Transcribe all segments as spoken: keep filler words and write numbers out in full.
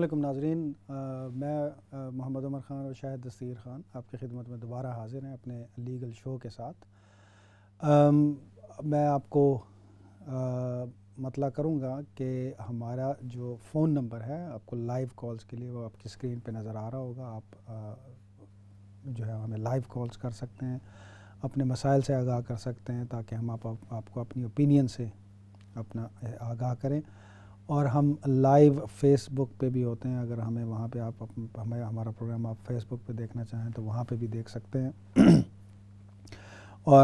علیکم ناظرین، میں محمد عمر خان اور شاہد دستگیر خان آپ کی خدمت میں دوبارہ حاضر ہیں اپنے لیگل شو کے ساتھ۔ میں آپ کو مطلع کروں گا کہ ہمارا جو فون نمبر ہے آپ کو لائیو کالز کے لیے وہ آپ کی اسکرین پہ نظر آ رہا ہوگا۔ آپ جو ہے ہمیں لائیو کالز کر سکتے ہیں، اپنے مسائل سے آگاہ کر سکتے ہیں تاکہ ہم آپ آپ کو اپنی اوپینین سے اپنا آگاہ کریں، اور ہم لائیو فیس بک پہ بھی ہوتے ہیں۔ اگر ہمیں وہاں پہ آپ ہمیں ہمارا پروگرام آپ فیس بک پہ دیکھنا چاہیں تو وہاں پہ بھی دیکھ سکتے ہیں۔ اور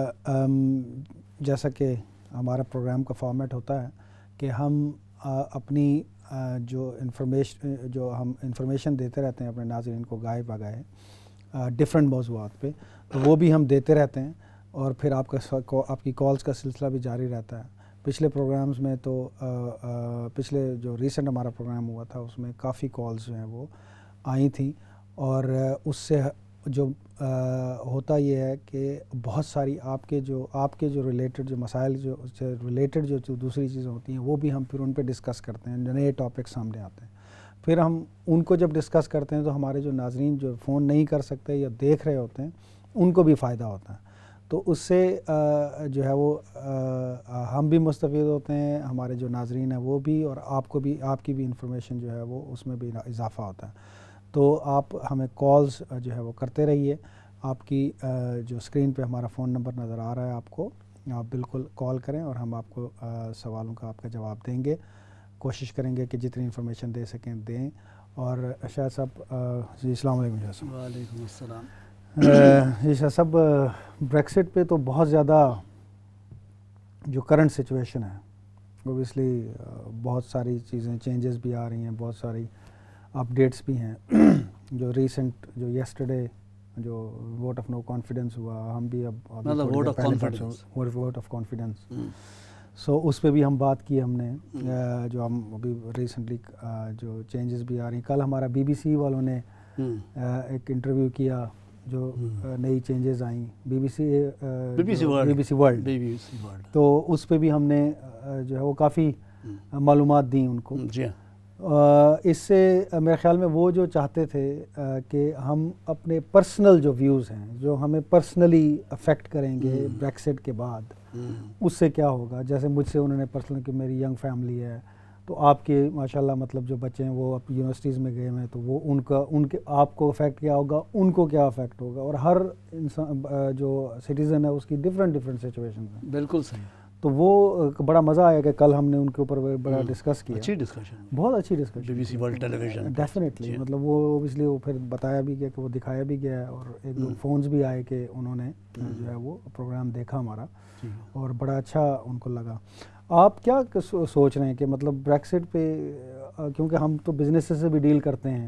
جیسا کہ ہمارا پروگرام کا فارمیٹ ہوتا ہے کہ ہم اپنی جو انفارمیشن جو ہم انفارمیشن دیتے رہتے ہیں اپنے ناظرین کو گائے بگائے ڈفرینٹ موضوعات پہ، تو وہ بھی ہم دیتے رہتے ہیں، اور پھر آپ کا آپ کی کالز کا سلسلہ بھی جاری رہتا ہے۔ پچھلے پروگرامز میں تو پچھلے جو ریسنٹ ہمارا پروگرام ہوا تھا اس میں کافی کالز جو ہیں وہ آئی تھیں، اور اس سے جو ہوتا یہ ہے کہ بہت ساری آپ کے جو آپ کے جو ریلیٹڈ جو مسائل جو ریلیٹڈ جو دوسری چیزیں ہوتی ہیں وہ بھی ہم پھر ان پہ ڈسکس کرتے ہیں، جو نئے ٹاپک سامنے آتے ہیں۔ پھر ہم ان کو جب ڈسکس کرتے ہیں تو ہمارے جو ناظرین جو فون نہیں کر سکتے یا دیکھ رہے ہوتے ہیں ان کو بھی فائدہ ہوتا ہے، تو اس سے جو ہے وہ ہم بھی مستفید ہوتے ہیں، ہمارے جو ناظرین ہیں وہ بھی، اور آپ کو بھی آپ کی بھی انفارمیشن جو ہے وہ اس میں بھی اضافہ ہوتا ہے۔ تو آپ ہمیں کالز جو ہے وہ کرتے رہیے۔ آپ کی جو اسکرین پہ ہمارا فون نمبر نظر آ رہا ہے آپ کو، آپ بالکل کال کریں اور ہم آپ کو سوالوں کا آپ کا جواب دیں گے، کوشش کریں گے کہ جتنی انفارمیشن دے سکیں دیں۔ اور شاہد صاحب جی السلام علیکم۔ شاہد صاحب وعلیکم السلام۔ جی شاہد صاحب، بریکسٹ پہ تو بہت زیادہ جو کرنٹ سچویشن ہے اوبیسلی بہت ساری چیزیں چینجز بھی آ رہی ہیں، بہت ساری اپڈیٹس بھی ہیں۔ جو ریسنٹ جو یسٹرڈے جو ووٹ آف نو کانفیڈنس ہوا، ہم بھی اب vote of confidence vote of confidence so اس پہ بھی ہم بات کی ہم نے، جو ہم ابھی ریسنٹلی جو چینجز بھی آ رہی ہیں۔ کل ہمارا بی بی سی والوں نے ایک انٹرویو کیا جو نئی چینجز آئیں، B B C B B C world, تو اس پہ بھی ہم نے جو ہے وہ کافی معلومات دیں ان کو۔ اس سے میرے خیال میں وہ جو چاہتے تھے کہ ہم اپنے پرسنل جو ویوز ہیں جو ہمیں پرسنلی افیکٹ کریں گے بریکسٹ کے بعد، اس سے کیا ہوگا، جیسے مجھ سے انہوں نے پرسنل کہ میری ینگ فیملی ہے، تو آپ کے ماشاءاللہ مطلب جو بچے ہیں وہ اب یونیورسٹیز میں گئے ہیں، تو وہ ان کا ان کے آپ کو افیکٹ کیا ہوگا، ان کو کیا افیکٹ ہوگا، اور ہر انسان جو سٹیزن ہے اس کی ڈفرینٹ ڈفرینٹ سچویشن ہیں۔ بالکل صحیح۔ تو وہ بڑا مزہ آیا کہ کل ہم نے ان کے اوپر بڑا ڈسکس کیا، اچھی ڈسکشن، بہت اچھی discussion, B B C world television definitely, مطلب وہ اوبیسلی وہ پھر بتایا بھی گیا کہ وہ دکھایا بھی گیا ہے، اور ایک دو فونز بھی آئے کہ انہوں نے جو ہے وہ پروگرام دیکھا ہمارا، اور بڑا اچھا ان کو لگا۔ آپ کیا سوچ رہے ہیں کہ مطلب بریکسٹ پہ، کیونکہ ہم تو بزنس سے بھی ڈیل کرتے ہیں،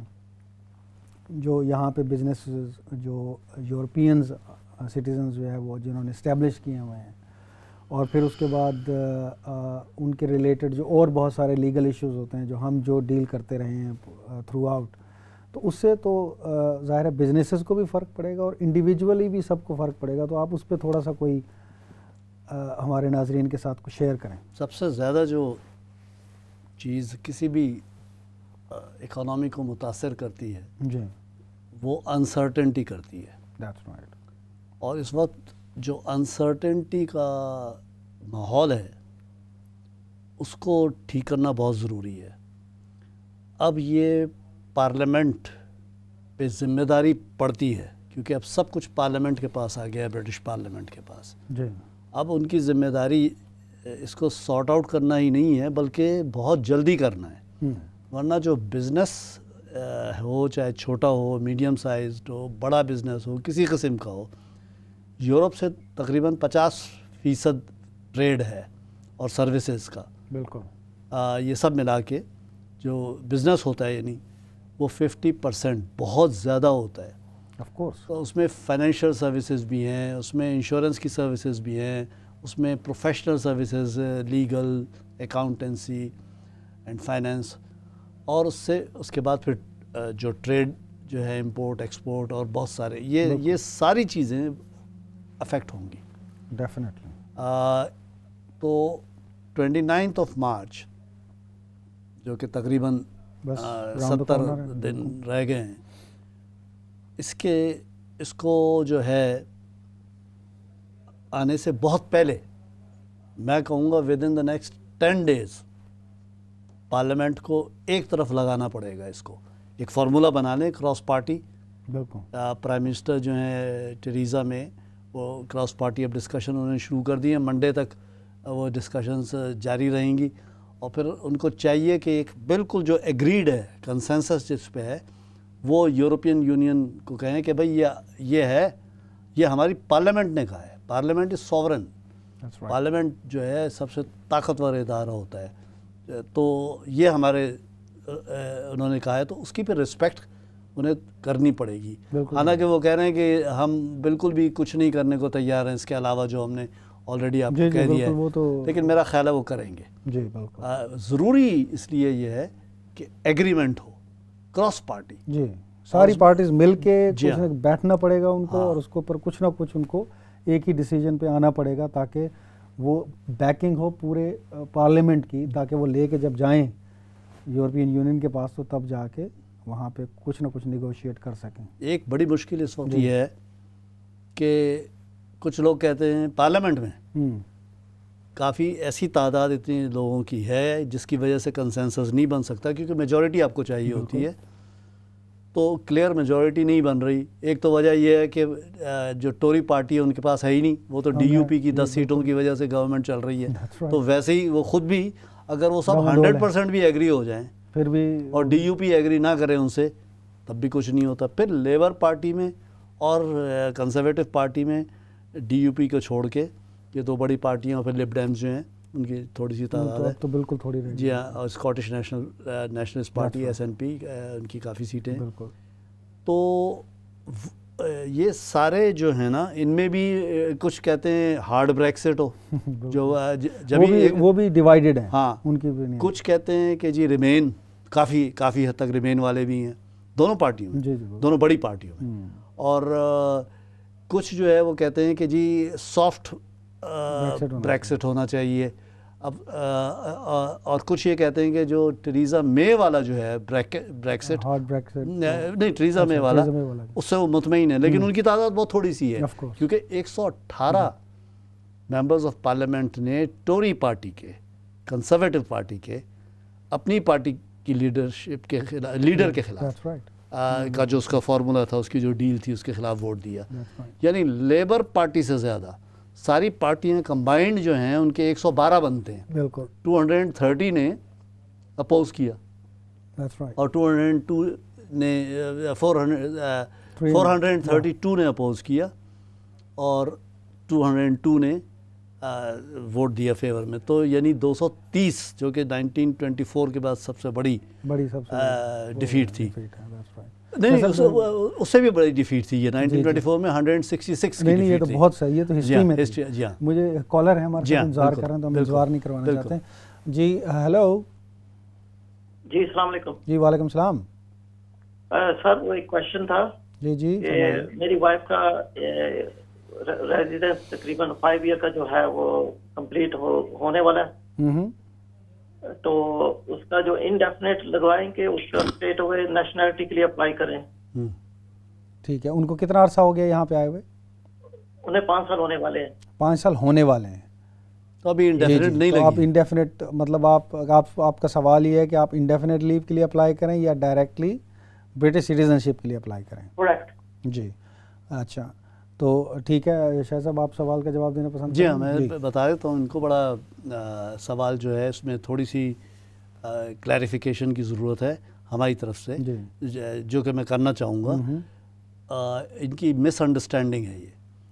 جو یہاں پہ بزنس جو یورپینز سٹیزنز جو ہے وہ جنہوں نے اسٹیبلش کیے ہوئے ہیں، اور پھر اس کے بعد ان کے ریلیٹڈ جو اور بہت سارے لیگل ایشوز ہوتے ہیں جو ہم جو ڈیل کرتے رہے ہیں تھرو آؤٹ، تو اس سے تو ظاہر ہے بزنسز کو بھی فرق پڑے گا اور انڈیویجولی بھی سب کو فرق پڑے گا، تو آپ اس پہ تھوڑا سا کوئی ہمارے ناظرین کے ساتھ کچھ شیئر کریں۔ سب سے زیادہ جو چیز کسی بھی اکانومی کو متاثر کرتی ہے جی وہ انسرٹنٹی کرتی ہے۔ That's right. اور اس وقت جو انسرٹنٹی کا ماحول ہے اس کو ٹھیک کرنا بہت ضروری ہے۔ اب یہ پارلیمنٹ پہ ذمہ داری پڑتی ہے، کیونکہ اب سب کچھ پارلیمنٹ کے پاس آ گیا ہے، برٹش پارلیمنٹ کے پاس۔ جی اب ان کی ذمہ داری اس کو سارٹ آؤٹ کرنا ہی نہیں ہے بلکہ بہت جلدی کرنا ہے، ورنہ جو بزنس ہو، چاہے چھوٹا ہو، میڈیم سائزڈ ہو، بڑا بزنس ہو، کسی قسم کا ہو، یورپ سے تقریباً پچاس فیصد ٹریڈ ہے اور سروسز کا، بالکل یہ سب ملا کے جو بزنس ہوتا ہے یعنی وہ ففٹی پرسینٹ بہت زیادہ ہوتا ہے۔ آف کورس، تو اس میں فائنینشیل سروسز بھی ہیں، اس میں انشورنس کی سروسز بھی ہیں، اس میں professional services, legal, accountancy and finance, اور اس سے اس کے بعد پھر جو ٹریڈ جو ہے امپورٹ ایکسپورٹ اور بہت سارے یہ یہ ساری چیزیں افیکٹ ہوں گی ڈیفینیٹلی۔ تو ٹوینٹی نائنتھ آف مارچ جو کہ تقریباً ستر دن رہ گئے ہیں. اس کے اس کو جو ہے آنے سے بہت پہلے میں کہوں گا with in the next ten days parliament کو ایک طرف لگانا پڑے گا. اس کو ایک فارمولہ بنا لیں کراس پارٹی. بالکل پرائم منسٹر جو ہیں ٹریزا میں وہ کراس پارٹی اب ڈسکشن انہوں نے شروع کر دی ہیں. منڈے تک وہ ڈسکشنز جاری رہیں گی اور پھر ان کو چاہیے کہ ایک بالکل جو ایگریڈ ہے کنسنسس جس پہ ہے وہ یورپین یونین کو کہیں کہ بھئی یہ یہ ہے یہ ہماری پارلیمنٹ نے کہا ہے. پارلیمنٹ از سوورن. پارلیمنٹ جو ہے سب سے طاقتور ادارہ ہوتا ہے تو یہ ہمارے انہوں نے کہا ہے تو اس کی پھر رسپیکٹ انہیں کرنی پڑے گی. حالانکہ وہ کہہ رہے ہیں کہ ہم بالکل بھی کچھ نہیں کرنے کو تیار ہیں اس کے علاوہ جو ہم نے آلریڈی آپ کو کہہ دیا ہے, لیکن میرا خیال ہے وہ کریں گے. جی بالکل ضروری اس لیے یہ ہے کہ ایگریمنٹ ہو کراس پارٹی. جی ساری پارٹیز مل کے بیٹھنا پڑے گا ان کو اور اس کو پر کچھ نہ کچھ ان کو ایک ہی ڈیسیجن پہ آنا پڑے گا تاکہ وہ بیکنگ ہو پورے پارلیمنٹ کی, تاکہ وہ لے کے جب جائیں یورپین یونین کے پاس تو تب جا کے وہاں پہ کچھ نہ کچھ نیگوشیٹ کر سکیں. ایک بڑی مشکل اس وقت یہ ہے کہ کچھ لوگ کہتے ہیں پارلیمنٹ میں کافی ایسی تعداد اتنی لوگوں کی ہے جس کی وجہ سے کنسنسس نہیں بن سکتا کیونکہ میجورٹی آپ کو چاہیے ہوتی ہے, تو کلیئر میجورٹی نہیں بن رہی. ایک تو وجہ یہ ہے کہ جو ٹوری پارٹی ہے ان کے پاس ہے ہی نہیں, وہ تو ڈی یو پی کی دس سیٹوں کی وجہ سے گورنمنٹ چل رہی ہے. تو ویسے ہی وہ خود بھی اگر وہ سب ہنڈریڈ پرسینٹ بھی ایگری ہو جائیں پھر بھی اور ڈی یو پی ایگری نہ کرے ان سے تب بھی کچھ نہیں ہوتا. پھر لیبر پارٹی میں اور کنزرویٹو پارٹی میں ڈی یو پی کو چھوڑ کے یہ دو بڑی پارٹیاں اور پھر لب ڈیمز جو ہیں ان کی تھوڑی سی تعداد ہے تو بالکل تھوڑی رہی. جی ہاں, اور Scottish National Nationalist Party S N P ان کی کافی سیٹیں ہیں. بالکل تو یہ سارے جو ہیں نا ان میں بھی کچھ کہتے ہیں ہارڈ بریکسٹ ہو جو جب وہ بھی ڈیوائیڈڈ ہیں. ہاں ان کی بھی نہیں. کچھ کہتے ہیں کہ جی ریمین کافی کافی حد تک ریمین والے بھی ہیں دونوں پارٹیوں میں, دونوں بڑی پارٹیوں میں. اور کچھ جو ہے وہ کہتے ہیں کہ جی سافٹ بریکسٹ ہونا چاہیے. اب اور کچھ یہ کہتے ہیں کہ جو ٹریزا مے والا جو ہے بریکسٹ نہیں ٹریزا مے والا اس سے وہ مطمئن ہے, لیکن ان کی تعداد بہت تھوڑی سی ہے کیونکہ ایک سو اٹھارہ ممبرز آف پارلیمنٹ نے ٹوری پارٹی کے کنزرویٹو پارٹی کے اپنی پارٹی کی لیڈرشپ کے خلاف لیڈر کے خلاف کا جو اس کا فارمولا تھا اس کی جو ڈیل تھی اس کے خلاف ووٹ دیا. یعنی لیبر پارٹی سے زیادہ ساری پارٹیاں کمبائنڈ جو ہیں ان کے ایک سو بارہ بنتے ہیں. بالکل ٹو ہنڈریڈ تھرٹی نے اپوز کیا اور ٹو ہنڈریڈ ٹو نے four hundred four hundred thirty two نے اپوز کیا اور ٹو ہنڈریڈ ٹو نے ووٹ دیا فیور میں. تو یعنی دو سو تیس جو کہ نائنٹین ٹوینٹی فور کے بعد سب سے بڑی بڑی سب سے ڈیفیٹ تھی. نہیں اس سے بھی بڑی ڈیفیٹ تھی یہ نائنٹین ٹوینٹی فور میں ونڈریڈ سکسٹی سکس کی. نہیں یہ تو بہت صحیح ہے, تو ہسٹری میں تھی. مجھے کالر ہے ہمارے ساتھ انتظار کر رہے ہیں تو ہم انتظار نہیں کروانا چاہتے ہیں. جی ہیلو. جی السلام علیکم. جی وعلیکم السلام. سر وہ ایک کوشچن تھا. جی جی میری وائف کا ریزیڈنس تقریباً فائیو ایئر کا جو ہے وہ کمپلیٹ ہونے والا ہے, تو اس کا جو انڈیفینٹ لگوائیں کہ اس کا اسٹیٹ ہوئے نیشنلٹی کے لیے اپلائی کریں. ٹھیک ہے. ان کو کتنا عرصہ ہو گیا یہاں پہ آئے ہوئے؟ انہیں پانچ سال ہونے والے ہیں. پانچ سال ہونے والے ہیں تو ابھی انڈیفینٹ نہیں لگی. آپ انڈیفینٹ مطلب آپ آپ آپ کا سوال یہ ہے کہ آپ انڈیفینٹ لیو کے لیے اپلائی کریں یا ڈائریکٹلی برٹش سٹیزن شپ کے لیے اپلائی کریں؟ کریکٹ. جی اچھا تو ٹھیک ہے شاہ صاحب آپ سوال کا جواب دینا پسند؟ جی ہاں میں بتا دیتا ہوں. ان کو بڑا سوال جو ہے اس میں تھوڑی سی کلیریفیکیشن کی ضرورت ہے ہماری طرف سے جو کہ میں کرنا چاہوں گا. ان کی مس انڈرسٹینڈنگ ہے یہ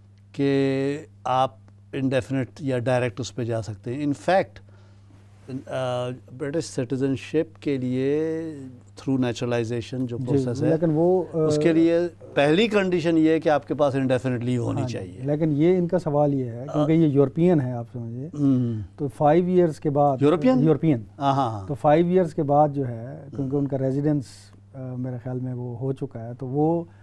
کہ آپ انڈیفینٹ یا ڈائریکٹ اس پہ جا سکتے ہیں. In fact British citizenship کے لیے تھرو نیچرلائزیشن جو پروسیس ہے لیکن وہ اس کے لیے پہلی کنڈیشن یہ ہے کہ آپ کے پاس انڈیفینٹ لیو ہونی چاہیے. لیکن یہ ان کا سوال یہ ہے کیونکہ یہ یورپین ہے آپ سمجھیے, تو فائیو ایئرس کے بعد یورپین یورپین ہاں ہاں تو فائیو ایئرس کے بعد جو ہے کیونکہ ان کا ریزیڈنس میرے خیال میں وہ ہو چکا ہے تو وہ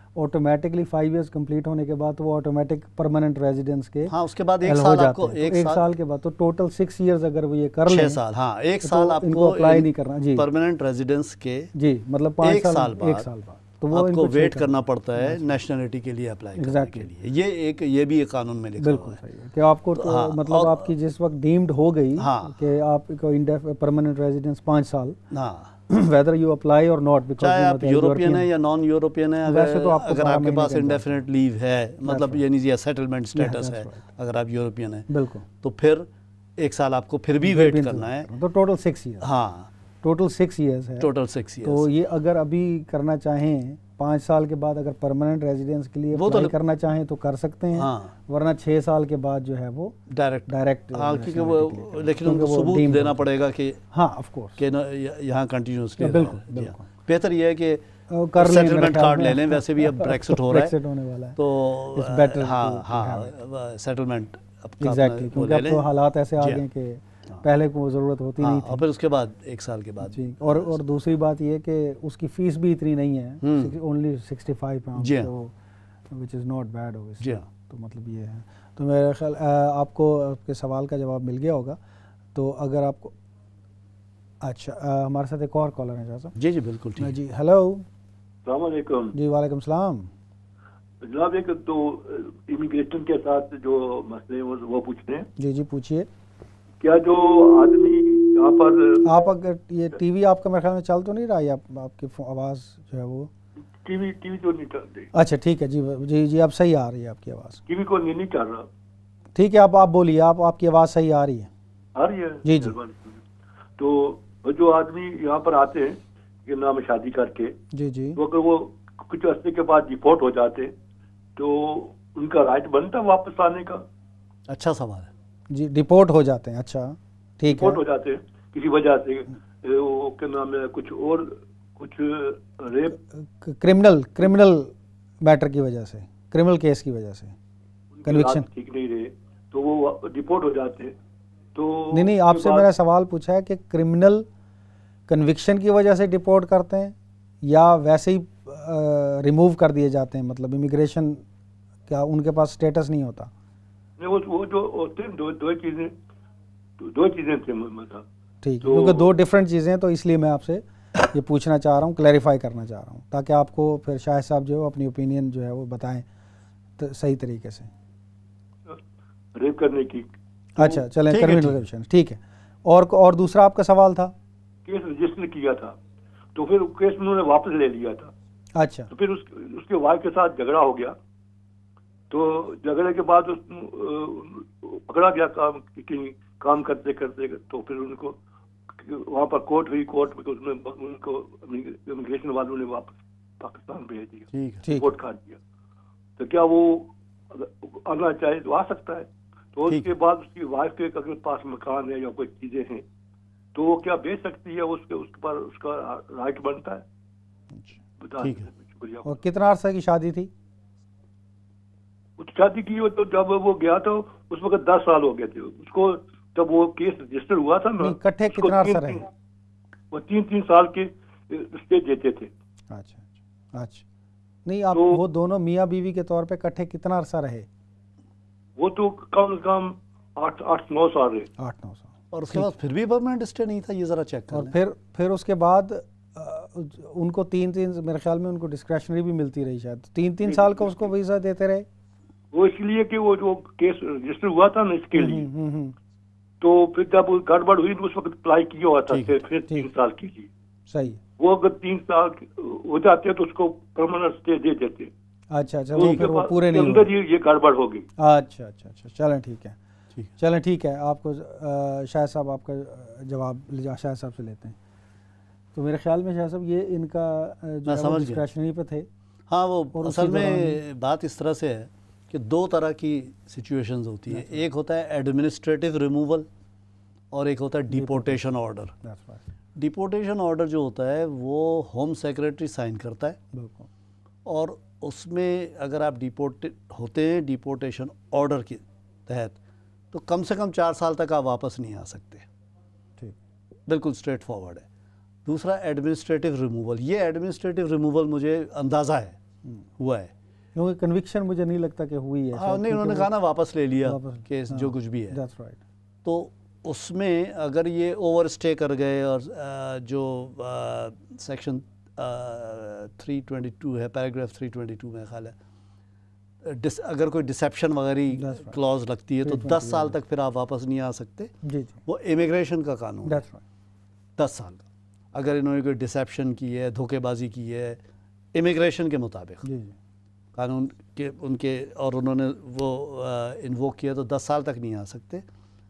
آٹومیٹکلی فائیو ایئرس کمپلیٹ ہونے کے بعد وہ آٹومیٹک پرماننٹ ریزیڈنس کے ہاں اس کے بعد ایک ہو سال آپ جاتے کو ہیں. ایک ایک سال سال کے بعد تو ٹوٹل سکس ایئرز اگر وہ یہ کر لیں چھ سال ہاں ایک تو سال آپ ان کو اپلائی نہیں کرنا. جی پرماننٹ ریزیڈنس کے جی مطلب پانچ ایک سال سال ایک بعد سال بعد تو وہ آپ ان کو چھ ویٹ کرنا کرنا پڑتا ہے نیشنلٹی کے لیے اپلائی کرنے کے Exactly. لیے. یہ ایک یہ بھی ایک قانون میں لکھا ہوا بالکل ہے. صحیح ہے کہ آپ کو تو ہاں، مطلب اور- آپ کی جس وقت ڈیمڈ ہو گئی ہاں کہ آپ کو پرماننٹ ریزیڈنس پانچ سال ہاں whether you apply or not because چاہے آپ یورپین ہیں یا نان یورپین ہیں، ویسے اگر تو آپ کو اگر بارہ آپ کے مہینے پاس کا انتظار انڈیفینٹ لیو ہے مطلب right. یعنی یہ سیٹلمنٹ Yeah, سٹیٹس that's ہے right. اگر آپ یورپین ہیں بالکل تو پھر ایک سال آپ کو پھر بھی ویٹ کرنا ہے. تو ٹوٹل سکس ایئر ہاں ٹوٹل سکس ایئرس ہے. ٹوٹل سکس تو ایئرس. یہ اگر ابھی کرنا چاہیں پانچ سال کے بعد اگر پرماننٹ ریزیڈنس کے لیے وہ تو اپلائی کرنا چاہیں تو کر سکتے ہیں، ہاں ورنہ چھ سال کے بعد جو ہے وہ ڈائریکٹ ڈائریکٹ ہاں کیونکہ وہ لیکن ان کو ثبوت دینا پڑے گا کہ ہاں آف کورس کہ یہاں کنٹینیوسلی. بالکل بالکل بہتر یہ ہے کہ کر لیں سیٹلمنٹ کارڈ لے لیں. ویسے بھی اب بریکسٹ ہو رہا ہے Brexit ہونے والا ہے تو It's better ہاں to- to ہاں سیٹلمنٹ ایگزیکٹلی کیونکہ اب تو حالات ایسے آ گئے کہ پہلے کو ضرورت ہوتی نہیں اور پھر اس کے بعد ایک سال کے بعد. تھی. اور اور دوسری بات یہ کہ اس کی فیس بھی اتنی نہیں ہے، only sixty five pound which is not bad. جی ہاں تو مطلب یہ ہے. تو میرا خیال آپ کو آپ کے سوال کا جواب مل گیا ہوگا. تو اگر آپ کو اچھا ہمارے ساتھ ایک اور کالر ہے صاحب. جی جی بالکل ٹھیک. جی ہیلو. السلام علیکم. جی وعلیکم السلام. جناب ایک تو امیگریشن کے ساتھ جو مسئلے ہیں وہ پوچھتے ہیں. جی جی پوچھیے. کیا جو آدمی یہاں پر آپ اگر یہ ٹی وی آپ کا میرے خیال میں چل تو نہیں رہا ہے، آپ کی آواز جو ہے وہ ٹی وی ٹی وی تو نہیں چل رہی. اچھا ٹھیک ہے. جی جی جی اب صحیح آ رہی ہے آپ کی آواز. ٹی وی کو نہیں چل رہا. ٹھیک ہے آپ آپ بولیے. آپ آپ کی آواز صحیح آ رہی ہے. آ رہی ہے جی جی. تو جو آدمی یہاں پر آتے ہیں کہ نام شادی کر کے جی جی تو اگر وہ کچھ عرصے کے بعد ڈپورٹ ہو جاتے تو ان کا رائٹ بنتا ہے واپس آنے کا. اچھا سوال ہے. جی ڈپورٹ ہو جاتے ہیں. اچھا ٹھیک ہے. ڈپورٹ ہو جاتے ہیں کسی وجہ سے وہ کیا نام ہے کچھ اور کچھ ریپ کرمنل کرمنل میٹر کی وجہ سے، کرمنل کیس کی وجہ سے کنوکشن ٹھیک نہیں رہے تو وہ ڈپورٹ ہو جاتے ہیں. تو نہیں نہیں آپ سے میرا سوال پوچھا ہے کہ کرمنل کنوکشن کی وجہ سے ڈپورٹ کرتے ہیں یا ویسے ہی ریموو کر دیے جاتے ہیں، مطلب امیگریشن کیا ان کے پاس اسٹیٹس نہیں ہوتا؟ نہیں وہ جو ہوتے ہیں دو دو چیزیں دو چیزیں تھے مطلب. ٹھیک ہے کیونکہ دو ڈفرینٹ چیزیں ہیں تو اس لیے میں آپ سے یہ پوچھنا چاہ رہا ہوں، کلیریفائی کرنا چاہ رہا ہوں تاکہ آپ کو پھر شاہد صاحب جو ہے اپنی اوپینین جو ہے وہ بتائیں صحیح طریقے سے. ریپ کرنے کی. اچھا چلیں کرمنل کنوکشن ٹھیک ہے. اور اور دوسرا آپ کا سوال تھا؟ کیس رجسٹر کیا تھا تو پھر کیس انہوں نے واپس لے لیا تھا. اچھا. تو پھر اس اس کے وائف کے ساتھ جھگڑا ہو گیا تو جھگڑے کے بعد پکڑا گیا کام کام کرتے کرتے تو پھر ان کو وہاں پر کورٹ ہوئی. کورٹ میں اس میں ان کو امیگریشن والوں نے واپس پاکستان بھیج دیا، رپورٹ کر دیا. تو کیا وہ آنا چاہے تو آ سکتا ہے. تو اس کے بعد اس کی وائف کے اگر پاس مکان ہے یا کوئی چیزیں ہیں تو وہ کیا بیچ سکتی ہے، اس کے اس پر اس کا رائٹ بنتا ہے. بتا دیں. شکریہ. اور کتنا عرصہ کی شادی تھی؟ شادی کی تو جب وہ گیا تھا اس وقت دس سال ہو گئے تھے اس کو. جب وہ کیس رجسٹر ہوا تھا نا کٹھے کتنا عرصہ رہے؟ وہ تین تین سال کے اسٹے دیتے تھے. اچھا اچھا. نہیں آپ وہ دونوں میاں بیوی کے طور پہ کٹھے کتنا عرصہ رہے؟ وہ تو کم از کم آٹھ آٹھ نو سال رہے. آٹھ نو سال. اور اس کے بعد پھر بھی پرماننٹ اسٹے نہیں تھا، یہ ذرا چیک کر. اور پھر پھر اس کے بعد ان کو تین تین میرے خیال میں ان کو ڈسکریشنری بھی ملتی رہی شاید تین تین سال کا اس کو ویزا دیتے رہے. وہ اس لیے کہ وہ جو کیس رجسٹر ہوا تھا نا اس کے لیے تو پھر جب گڑبڑ ہوئی تو اس وقت اپلائی کیا ہوا تھا پھر تین سال کے لیے. صحیح. وہ اگر تین سال ہو جاتے تو اس کو پرماننٹ اسٹے دے دیتے. اچھا اچھا وہ پھر وہ پورے نہیں اندر یہ گڑبڑ ہو گئی. اچھا اچھا اچھا چلیں ٹھیک ہے. چلیں ٹھیک ہے. آپ کو شاہد صاحب آپ کا جواب شاہد صاحب سے لیتے ہیں. تو میرے خیال میں شاہد صاحب یہ ان کا جو ڈسکریشنری پہ تھے. ہاں وہ اصل میں بات اس طرح سے ہے کہ دو طرح کی سچویشنز ہوتی ہیں. ایک ہوتا ہے ایڈمنسٹریٹو ریموول اور ایک ہوتا ہے ڈیپورٹیشن آرڈر. ڈیپورٹیشن آرڈر جو ہوتا ہے وہ ہوم سیکریٹری سائن کرتا ہے اور اس میں اگر آپ ڈیپورٹ ہوتے ہیں ڈیپورٹیشن آرڈر کے تحت تو کم سے کم چار سال تک آپ واپس نہیں آ سکتے. بالکل اسٹریٹ فارورڈ ہے. دوسرا ایڈمنسٹریٹو ریموول. یہ ایڈمنسٹریٹو ریموول مجھے اندازہ ہے ہوا ہے. کیونکہ کنوکشن مجھے نہیں لگتا کہ ہوئی ہے. ہاں نہیں, انہوں نے کہا نا واپس لے لیا کیس جو کچھ بھی ہے. تو اس میں اگر یہ اوور اسٹے کر گئے اور جو سیکشن تھری ٹوینٹی ٹو ہے, پیراگراف تھری ٹوینٹی ٹو میں خیال ہے, اگر کوئی ڈسیپشن وغیرہ کلوز لگتی ہے تو دس سال تک پھر آپ واپس نہیں آ سکتے. وہ امیگریشن کا قانون ہے, دس سال کا. اگر انہوں نے کوئی ڈسیپشن کی ہے, دھوکے بازی کی ہے امیگریشن کے مطابق قانون کے ان کے, اور انہوں نے وہ انووک کیا تو دس سال تک نہیں آ سکتے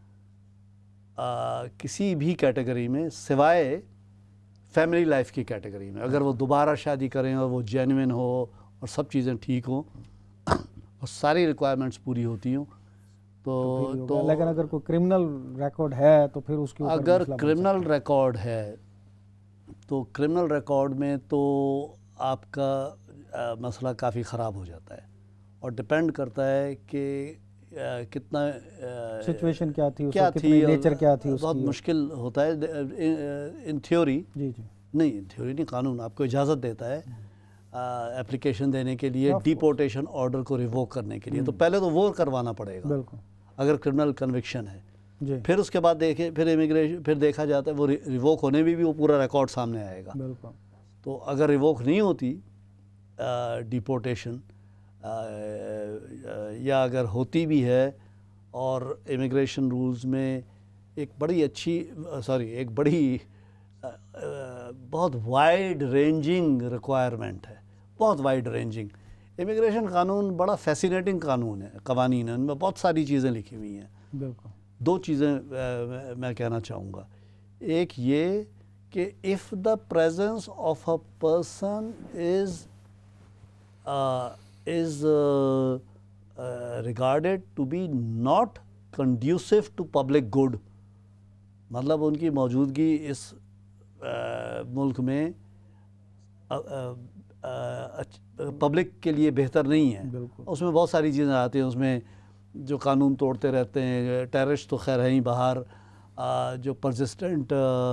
کسی بھی کیٹیگری میں, سوائے فیملی لائف کی کیٹیگری میں. اگر وہ دوبارہ شادی کریں اور وہ جینوئن ہو اور سب چیزیں ٹھیک ہوں اور ساری ریکوائرمنٹس پوری ہوتی ہوں تو تو لیکن اگر کوئی کرمنل ریکارڈ ہے تو پھر اس کے اوپر اگر کرمنل ریکارڈ ہے تو کرمنل ریکارڈ میں تو آپ کا مسئلہ کافی خراب ہو جاتا ہے, اور ڈپینڈ کرتا ہے کہ کتنا سچویشن کیا تھی, کیا تھی, نیچر کیا تھی. بہت مشکل ہوتا ہے ان تھیوری. جی جی نہیں تھیوری نہیں, قانون آپ کو اجازت دیتا ہے اپلیکیشن دینے کے لیے ڈیپورٹیشن آرڈر کو ریووک کرنے کے لیے. تو پہلے تو وہ کروانا پڑے گا اگر کرمنل کنوکشن ہے. پھر اس کے بعد دیکھیں, پھر امیگریشن, پھر دیکھا جاتا ہے وہ ریووک ہونے میں بھی وہ پورا ریکارڈ سامنے آئے گا. تو اگر ریووک نہیں ہوتی ڈیپورٹیشن, یا اگر ہوتی بھی ہے اور امیگریشن رولز میں ایک بڑی اچھی سوری ایک بڑی بہت وائڈ رینجنگ ریکوائرمنٹ ہے, بہت وائڈ رینجنگ. امیگریشن قانون بڑا فیسینیٹنگ قانون ہے, قوانین ہیں, ان میں بہت ساری چیزیں لکھی ہوئی ہیں. بالکل. دو چیزیں میں کہنا چاہوں گا. ایک یہ کہ if the presence of a person is uh, is uh, uh, regarded to be not conducive to public good, مطلب ان کی موجودگی اس ملک میں پبلک کے لیے بہتر نہیں ہے. اس میں بہت ساری چیزیں آتی ہیں, اس میں جو قانون توڑتے رہتے ہیں, ٹیررسٹ تو خیر ہیں ہی باہر, جو پرسسٹنٹ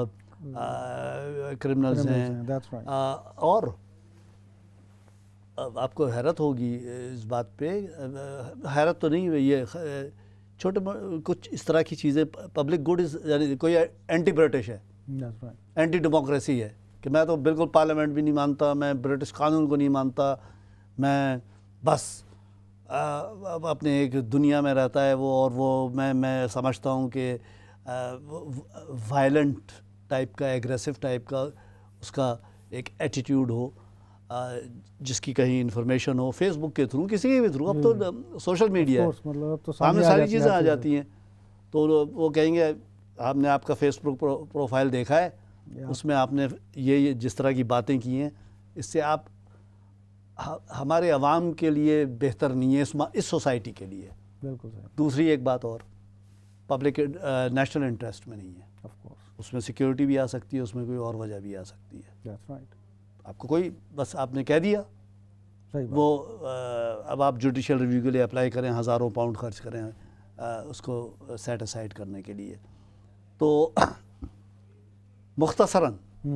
کرمنلز ہیں, اور آپ کو حیرت ہوگی اس بات پہ, حیرت تو نہیں, یہ چھوٹے کچھ اس طرح کی چیزیں, پبلک گڈ از یعنی کوئی اینٹی برٹش ہے, اینٹی ڈیموکریسی ہے کہ میں تو بالکل پارلیمنٹ بھی نہیں مانتا, میں برٹش قانون کو نہیں مانتا, میں بس اپنے ایک دنیا میں رہتا ہے وہ, اور وہ میں میں سمجھتا ہوں کہ وائلنٹ ٹائپ کا, ایگریسو ٹائپ کا اس کا ایک ایٹیٹیوڈ ہو, جس کی کہیں انفارمیشن ہو فیس بک کے تھرو, کسی کے بھی تھرو. اب تو سوشل میڈیا ہے, سامنے ساری چیزیں آ جاتی ہیں. تو وہ کہیں گے آپ نے آپ کا فیس بک پروفائل دیکھا ہے, اس میں آپ نے یہ جس طرح کی باتیں کی ہیں, اس سے آپ ہمارے عوام کے لیے بہتر نہیں ہے, اس سوسائٹی کے لیے. بالکل. دوسری ایک بات اور, پبلک نیشنل انٹرسٹ میں نہیں ہے, اس میں سیکیورٹی بھی آ سکتی ہے, اس میں کوئی اور وجہ بھی آ سکتی ہے. آپ کو کوئی بس آپ نے کہہ دیا, وہ اب آپ جوڈیشل ریویو کے لیے اپلائی کریں, ہزاروں پاؤنڈ خرچ کریں اس کو سیٹ اسائڈ کرنے کے لیے. تو مختصراً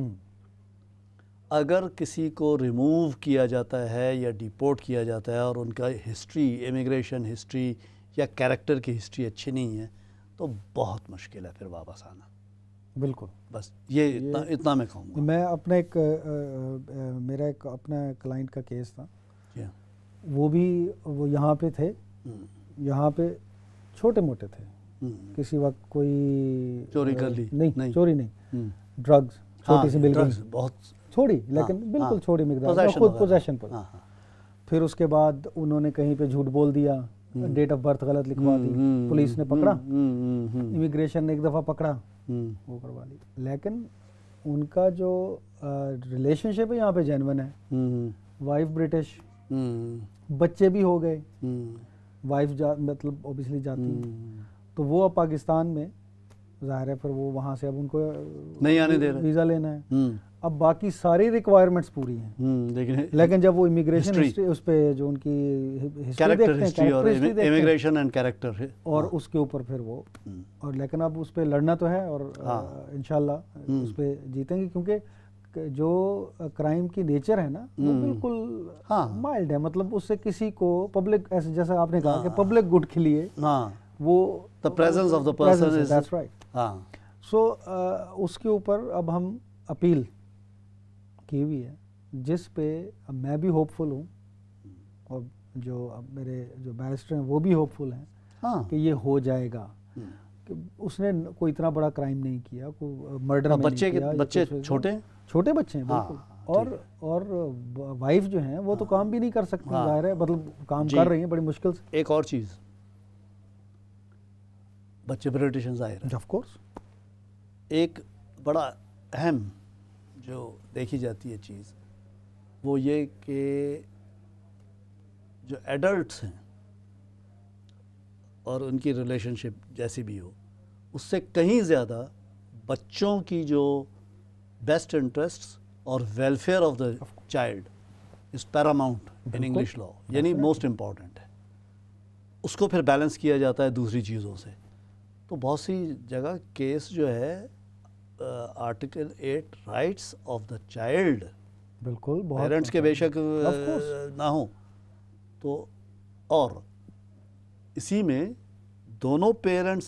اگر کسی کو ریموو کیا جاتا ہے یا ڈیپورٹ کیا جاتا ہے اور ان کا ہسٹری, امیگریشن ہسٹری یا کیریکٹر کی ہسٹری اچھی نہیں ہے, تو بہت مشکل ہے پھر واپس آنا. بالکل. بس یہ اتنا اتنا میں کہوں گا. میں اپنا ایک میرا ایک اپنا کلائنٹ کا کیس تھا, وہ بھی وہ یہاں پہ تھے, یہاں پہ چھوٹے موٹے تھے, کسی وقت کوئی چوری کر لی نہیں, چوری نہیں, ڈرگز, چھوٹی سی بالکل بہت چھوڑی, لیکن بالکل چھوٹی مقدار, خود پوزیشن پر. پھر اس کے بعد انہوں نے کہیں پہ جھوٹ بول دیا, ڈیٹ آف برتھ غلط لکھوا دی, پولیس نے پکڑا, امیگریشن نے ایک دفعہ پکڑا, وہ کروا لی. لیکن ان کا جو ریلیشن شپ ہے یہاں پہ جینون ہے, وائف برٹش, بچے بھی ہو گئے, وائف مطلب اوبیسلی جاتی, تو وہ اب پاکستان میں ظاہر ہے پھر وہ وہاں سے اب ان کو نہیں آنے دے رہے, ویزا لینا ہے. اب باقی ساری ریکوائرمنٹس پوری ہیں, لیکن جب وہ امیگریشن ہسٹری اس پہ جو ان کی ہسٹری دیکھتے ہیں, امیگریشن اینڈ کیریکٹر, اور اس کے اوپر پھر وہ, اور لیکن اب اس پہ لڑنا تو ہے, اور انشاءاللہ اس پہ جیتیں گے, کیونکہ جو کرائم کی نیچر ہے نا وہ بالکل مائلڈ ہے, مطلب اس سے کسی کو پبلک, ایسے جیسا آپ نے کہا کہ پبلک گڈ کے لیے وہ the presence of the person is that's right. ہاں سو اس کے اوپر اب ہم اپیل کی ہوئی ہے, جس پہ میں بھی ہوپ فل ہوں اور جو اب میرے جو بیرسٹر ہیں وہ بھی ہوپ فل ہیں کہ یہ ہو جائے گا. کہ اس نے کوئی اتنا بڑا کرائم نہیں کیا, کوئی مرڈر نہیں کیا. بچے چھوٹے چھوٹے بچے ہیں بالکل, اور اور وائف جو ہیں وہ تو کام بھی نہیں کر سکتی, ظاہر ہے, مطلب کام کر رہی ہیں بڑی مشکل سے. ایک اور چیز, بچے برٹش ظاہر ہے, آف کورس ایک بڑا اہم جو دیکھی جاتی ہے چیز وہ یہ کہ جو ایڈلٹس ہیں اور ان کی ریلیشن شپ جیسی بھی ہو, اس سے کہیں زیادہ بچوں کی جو بیسٹ انٹرسٹس اور welfare of the child is paramount in English law, یعنی موسٹ امپورٹنٹ ہے. اس کو پھر بیلنس کیا جاتا ہے دوسری چیزوں سے. تو بہت سی جگہ کیس جو ہے article eight rights of the child, بالکل پیرنٹس کے بے شک نہ ہوں تو, اور اسی میں دونوں پیرنٹس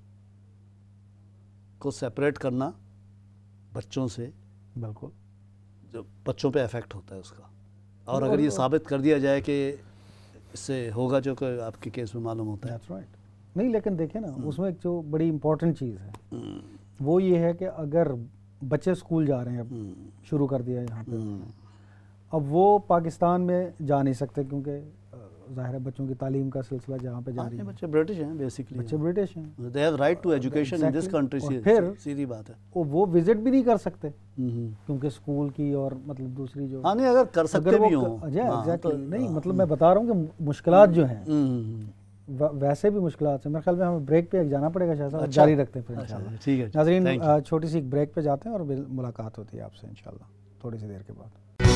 کو سیپریٹ کرنا بچوں سے, بالکل جو بچوں پہ افیکٹ ہوتا ہے اس کا. اور اگر یہ ثابت کر دیا جائے کہ اس سے ہوگا, جو کہ آپ کے کیس میں معلوم ہوتا ہے. نہیں, لیکن دیکھیں نا اس میں ایک جو بڑی امپورٹنٹ چیز ہے وہ یہ ہے کہ اگر بچے اسکول جا رہے ہیں, اب شروع کر دیا یہاں پہ, اب وہ پاکستان میں جا نہیں سکتے کیونکہ ظاہر ہے بچوں کی تعلیم کا سلسلہ جہاں پہ جاری ہے. بچے برٹش ہیں بیسکلی, بچے برٹش ہیں, they have right to education in this country. پھر سیدھی بات ہے وہ وزٹ بھی نہیں کر سکتے کیونکہ اسکول کی اور مطلب دوسری جو, ہاں نہیں اگر کر سکتے بھی ہوں, نہیں مطلب میں بتا رہا ہوں کہ مشکلات جو ہیں ویسے بھی مشکلات ہیں. میرے خیال میں ہمیں بریک پہ جانا پڑے گا شاید, اور جاری رکھتے ہیں پھر انشاءاللہ. ٹھیک ہے ناظرین, چھوٹی سی ایک بریک پہ جاتے ہیں اور ملاقات ہوتی ہے آپ سے انشاءاللہ تھوڑی سی دیر کے بعد.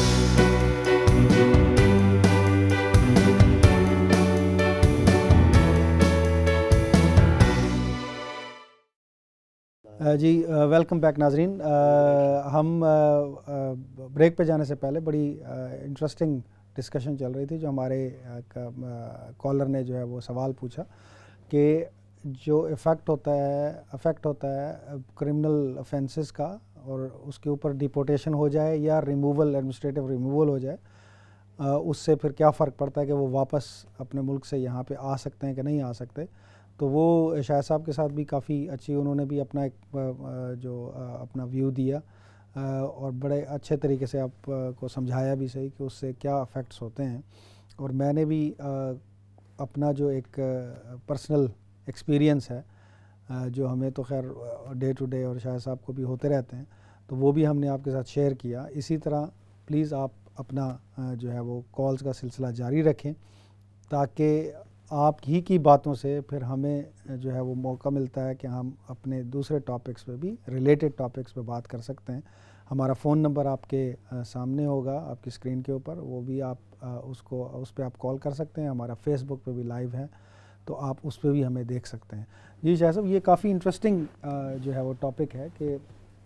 جی ویلکم بیک ناظرین. ہم بریک پہ جانے سے پہلے بڑی انٹرسٹنگ ڈسکشن چل رہی تھی, جو ہمارے کالر نے جو ہے وہ سوال پوچھا کہ جو افیکٹ ہوتا ہے افیکٹ ہوتا ہے کرمنل افینسز کا, اور اس کے اوپر ڈیپورٹیشن ہو جائے یا ریموول, ایڈمنسٹریٹو ریموول ہو جائے, اس سے پھر کیا فرق پڑتا ہے کہ وہ واپس اپنے ملک سے یہاں پہ آ سکتے ہیں کہ نہیں آ سکتے. تو وہ شاہد صاحب کے ساتھ بھی کافی اچھی, انہوں نے بھی اپنا ایک جو اپنا ویو دیا اور بڑے اچھے طریقے سے آپ کو سمجھایا بھی صحیح کہ اس سے کیا افیکٹس ہوتے ہیں. اور میں نے بھی اپنا جو ایک پرسنل ایکسپیرینس ہے جو ہمیں تو خیر ڈے ٹو ڈے اور شاہد صاحب کو بھی ہوتے رہتے ہیں, تو وہ بھی ہم نے آپ کے ساتھ شیئر کیا. اسی طرح پلیز آپ اپنا جو ہے وہ کالز کا سلسلہ جاری رکھیں تاکہ آپ ہی کی باتوں سے پھر ہمیں جو ہے وہ موقع ملتا ہے کہ ہم اپنے دوسرے ٹاپکس پہ بھی, ریلیٹڈ ٹاپکس پہ بات کر سکتے ہیں. ہمارا فون نمبر آپ کے سامنے ہوگا آپ کی اسکرین کے اوپر, وہ بھی آپ اس کو اس پہ آپ کال کر سکتے ہیں. ہمارا فیس بک پہ بھی لائیو ہے تو آپ اس پہ بھی ہمیں دیکھ سکتے ہیں. جی شاہ صاحب, یہ کافی انٹرسٹنگ جو ہے وہ ٹاپک ہے کہ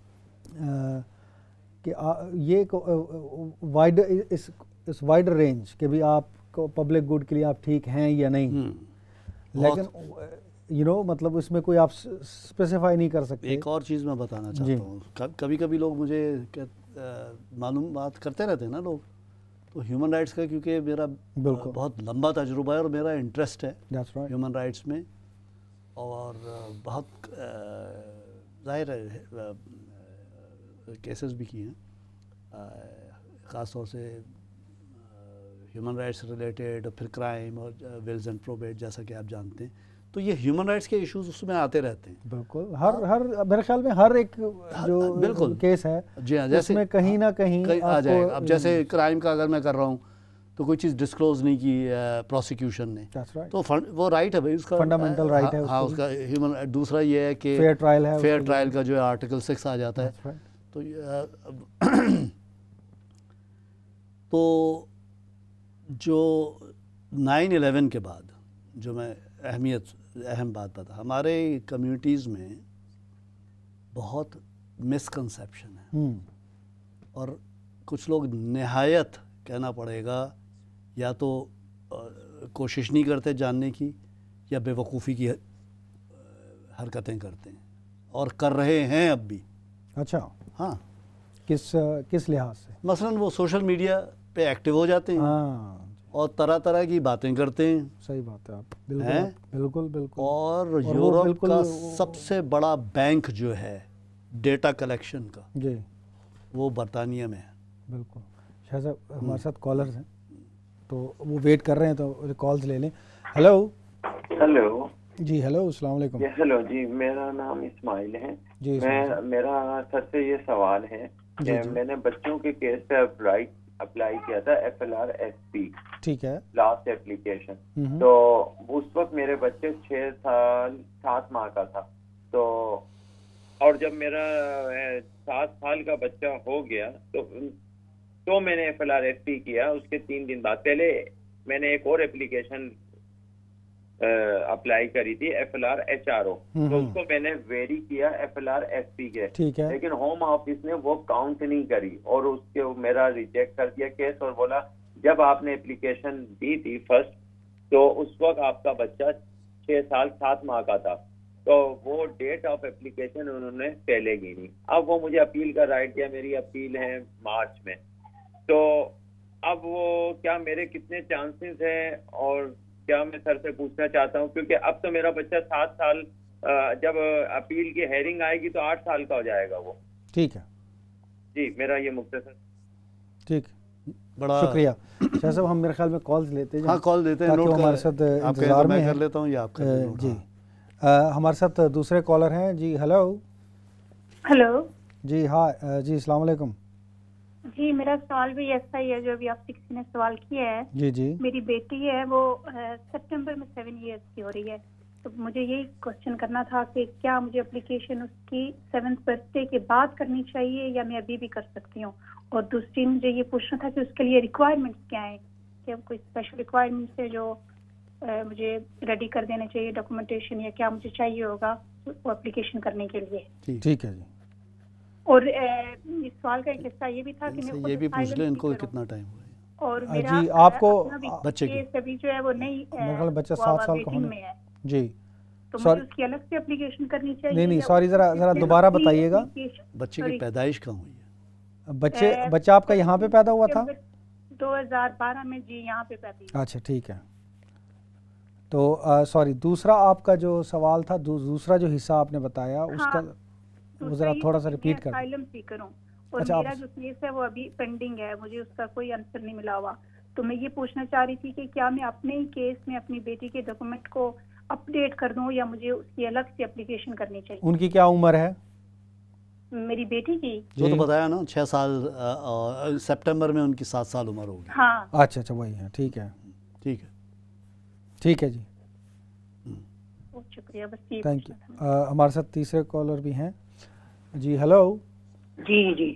کہ یہ وائڈ اس وائڈر رینج کہ بھی آپ کو پبلک گڈ کے لیے آپ ٹھیک ہیں یا نہیں, لیکن یو نو مطلب اس میں کوئی آپ اسپیسیفائی نہیں کر سکتے. ایک اور چیز میں بتانا چاہتا ہوں, کبھی کبھی لوگ مجھے معلومات کرتے رہتے ہیں نا لوگ, تو ہیومن رائٹس کا کیونکہ میرا بہت لمبا تجربہ ہے اور میرا انٹرسٹ ہے ہیومن رائٹس میں, اور بہت ظاہر ہے کیسز بھی کیے ہیں خاص طور سے ہیومن رائٹس ریلیٹڈ, پھر کرائم اور ویلز اینڈ پروبیٹ جیسا کہ آپ جانتے ہیں. تو یہ ہیومن رائٹس کے ایشوز اس میں آتے رہتے ہیں. بالکل, ہر ہر میرے خیال میں ہر ایک جو بالکل کیس ہے جی ہاں, جیسے میں کہیں نہ کہیں آ جائے گا. اب جیسے کرائم کا اگر میں کر رہا ہوں تو کوئی چیز ڈسکلوز نہیں کی پروسیکیوشن نے, تو وہ رائٹ ہے بھائی, اس کا فنڈامنٹل رائٹ ہے. ہاں, اس کا ہیومن. دوسرا یہ ہے کہ فیئر ٹرائل ہے, فیئر ٹرائل کا جو ہے آرٹیکل سکس آ جاتا ہے. تو تو جو نائن الیون کے بعد جو میں اہمیت اہم بات بتا, ہمارے کمیونٹیز میں بہت مسکنسیپشن ہے اور کچھ لوگ نہایت کہنا پڑے گا یا تو کوشش نہیں کرتے جاننے کی یا بے وقوفی کی حرکتیں کرتے ہیں اور کر رہے ہیں اب بھی. اچھا ہاں. کس کس لحاظ سے؟ مثلاً وہ سوشل میڈیا پہ ایکٹیو ہو جاتے ہیں ہاں اور طرح طرح کی باتیں کرتے ہیں. صحیح بات ہے آپ بالکل بالکل بالکل. اور یورپ کا سب سے بڑا بینک جو ہے ڈیٹا کلیکشن کا جی وہ برطانیہ میں ہے. بالکل. شاہ صاحب ہمارے ساتھ کالرز ہیں تو وہ ویٹ کر رہے ہیں تو کالز لے لیں. ہیلو. ہیلو. جی ہیلو السلام علیکم. ہیلو جی میرا نام اسماعیل ہے. جی میں میرا سر سے یہ سوال ہے کہ میں نے بچوں کے کیس پہ اپلائی اپلائی کیا تھا F L R S P. ٹھیک ہے. Last application. تو اس وقت میرے بچے چھ سال سات ماہ کا تھا. تو اور جب میرا سات سال کا بچہ ہو گیا تو تو میں نے F L R S P کیا. اس کے تین دن بعد پہلے میں نے ایک اور اپلیکیشن اپلائی کری تھی F L R H R O. تو اس کو میں نے ویری کیا F L R S P کے. لیکن ہوم آفس نے وہ کاؤنٹ نہیں کری اور اس کے میرا ریجیکٹ کر دیا کیس اور بولا جب آپ نے اپلیکیشن دی تھی فرسٹ تو اس وقت آپ کا بچہ چھ سال سات ماہ کا تھا. تو وہ ڈیٹ آف اپلیکیشن انہوں نے پہلے گنی. اب وہ مجھے اپیل کا رائٹ دیا. میری اپیل ہے مارچ میں. تو اب وہ کیا میرے کتنے چانسز ہیں اور کیا میں سر سے پوچھنا چاہتا ہوں کیونکہ اب تو میرا بچہ سات سال جب اپیل کی ہیئرنگ آئے گی تو آٹھ سال کا ہو جائے گا وہ. ٹھیک ہے جی میرا یہ مختصر. ٹھیک بڑا شکریہ. شاہ صاحب ہم میرے خیال میں کالز لیتے ہیں. ہاں کال دیتے ہیں. نوٹ ہمارے ساتھ انتظار میں کر لیتا ہوں یا آپ کر لیں. جی ہمارے ساتھ دوسرے کالر ہیں. جی ہیلو. ہیلو. جی ہاں جی السلام علیکم. جی میرا سوال بھی ایسا ہی ہے جو ابھی آپ سے کسی نے سوال کیا ہے. جی جی میری بیٹی ہے وہ سپٹمبر میں سیون ایئرس کی ہو رہی ہے. تو مجھے یہی کوشچن کرنا تھا کہ کیا مجھے اپلیکیشن اس کی سیونتھ برتھ ڈے کے بعد کرنی چاہیے یا میں ابھی بھی کر سکتی ہوں. اور دوسری مجھے یہ پوچھنا تھا کہ اس کے لیے ریکوائرمنٹس کیا ہیں, کہ کوئی اسپیشل ریکوائرمنٹس ہے جو مجھے ریڈی کر دینا چاہیے ڈاکومنٹیشن یا کیا مجھے چاہیے ہوگا وہ اپلیکیشن کرنے کے لیے. ٹھیک ہے جی. اور اس سوال کا ایک حصہ یہ بھی تھا کہ میں یہ بھی پوچھ لیں ان کو کتنا ٹائم ہوا ہے. اور میرا جی آپ کو بچے کی ابھی جو ہے وہ نہیں میرا خیال بچہ سات سال کا ہونے میں ہے. جی تو مجھے اس کی الگ سے اپلیکیشن کرنی چاہیے. نہیں نہیں سوری ذرا ذرا دوبارہ بتائیے گا. بچے کی پیدائش کہاں ہوئی ہے؟ بچے بچہ آپ کا یہاں پہ پیدا ہوا تھا دو ہزار بارہ میں. جی یہاں پہ پیدا ہوا. اچھا ٹھیک ہے. تو سوری دوسرا آپ کا جو سوال تھا دوسرا جو حصہ آپ نے بتایا اس کا وہ ذرا تھوڑا سا ریپیٹ کر. اسائلم سیکر ہوں اور میرا جو کیس ہے وہ ابھی پینڈنگ ہے. مجھے اس کا کوئی آنسر نہیں ملا ہوا. تو میں یہ پوچھنا چاہ رہی تھی کہ کیا میں اپنے ہی کیس میں اپنی بیٹی کے ڈاکومنٹ کو اپ ڈیٹ کر دوں یا مجھے اس کی الگ سے اپلیکیشن کرنی چاہیے. ان کی کیا عمر ہے میری بیٹی کی؟ جو تو بتایا نا چھ سال سپٹمبر میں ان کی سات سال عمر ہوگی. ہاں اچھا اچھا وہی ہے. ٹھیک ہے ٹھیک ہے ٹھیک ہے جی بہت شکریہ. بس تھینک یو. ہمارے ساتھ تیسرے کالر بھی ہیں. جی ہیلو. جی جی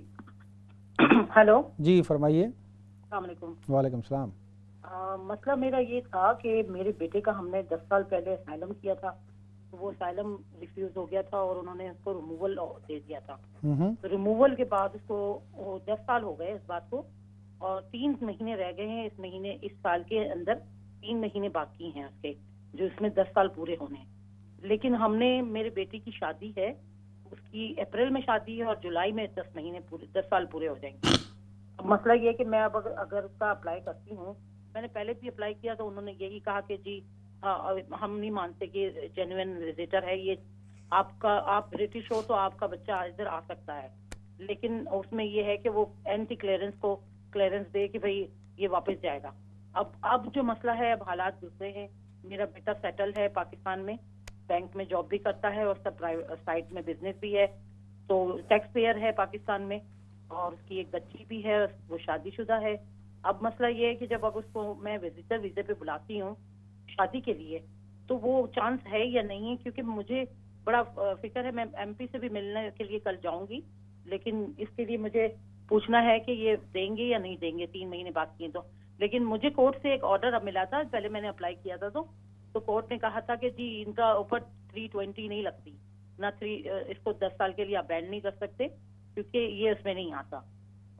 ہیلو. جی فرمائیے. السلام علیکم. وعلیکم السلام. مسئلہ میرا یہ تھا کہ میرے بیٹے کا ہم نے دس سال پہلے اسائلم کیا تھا. وہ اسائلم ریفیوز ہو گیا تھا اور انہوں نے اس کو ریموول دے دیا تھا. ریموول کے بعد اس کو دس سال ہو گئے اس بات کو اور تین مہینے رہ گئے ہیں. اس مہینے اس سال کے اندر تین مہینے باقی ہیں اس کے جو اس میں دس سال پورے ہونے ہیں. لیکن ہم نے میرے بیٹی کی شادی ہے اس کی اپریل میں شادی ہے اور جولائی میں دس مہینے پورے دس سال پورے ہو جائیں گے. اب مسئلہ یہ ہے کہ میں اب اگر اس کا اپلائی کرتی ہوں, میں نے پہلے بھی اپلائی کیا تو انہوں نے یہی کہا کہ جی ہم نہیں مانتے کہ جینوئن وزٹر ہے یہ آپ کا, آپ برٹش ہو تو آپ کا بچہ ادھر آ سکتا ہے. لیکن اس میں یہ ہے کہ وہ اینٹی کلیئرنس کو کلیئرنس دے کہ بھائی یہ واپس جائے گا. اب اب جو مسئلہ ہے اب حالات دوسرے ہیں. میرا بیٹا سیٹل ہے پاکستان میں, بینک میں جاب بھی کرتا ہے اور سب سائٹ میں بزنس بھی ہے, تو ٹیکس پیئر ہے پاکستان میں اور اس کی ایک بچی بھی ہے, وہ شادی شدہ ہے. اب مسئلہ یہ ہے کہ جب اب اس کو میں وزٹر ویزے پہ بلاتی ہوں شادی کے لیے تو وہ چانس ہے یا نہیں ہے, کیونکہ مجھے بڑا فکر ہے. میں ایم پی سے بھی ملنے کے لیے کل جاؤں گی, لیکن اس کے لیے مجھے پوچھنا ہے کہ یہ دیں گے یا نہیں دیں گے. تین مہینے باقی ہیں تو. لیکن مجھے کورٹ سے ایک آرڈر اب ملا تھا, پہلے میں نے اپلائی کیا تھا تو تو کورٹ نے کہا تھا کہ جی ان کا اوپر تھری ٹوینٹی نہیں لگتی نہ تھری, اس کو دس سال کے لیے آپ بینڈ نہیں کر سکتے کیونکہ یہ اس میں نہیں آتا.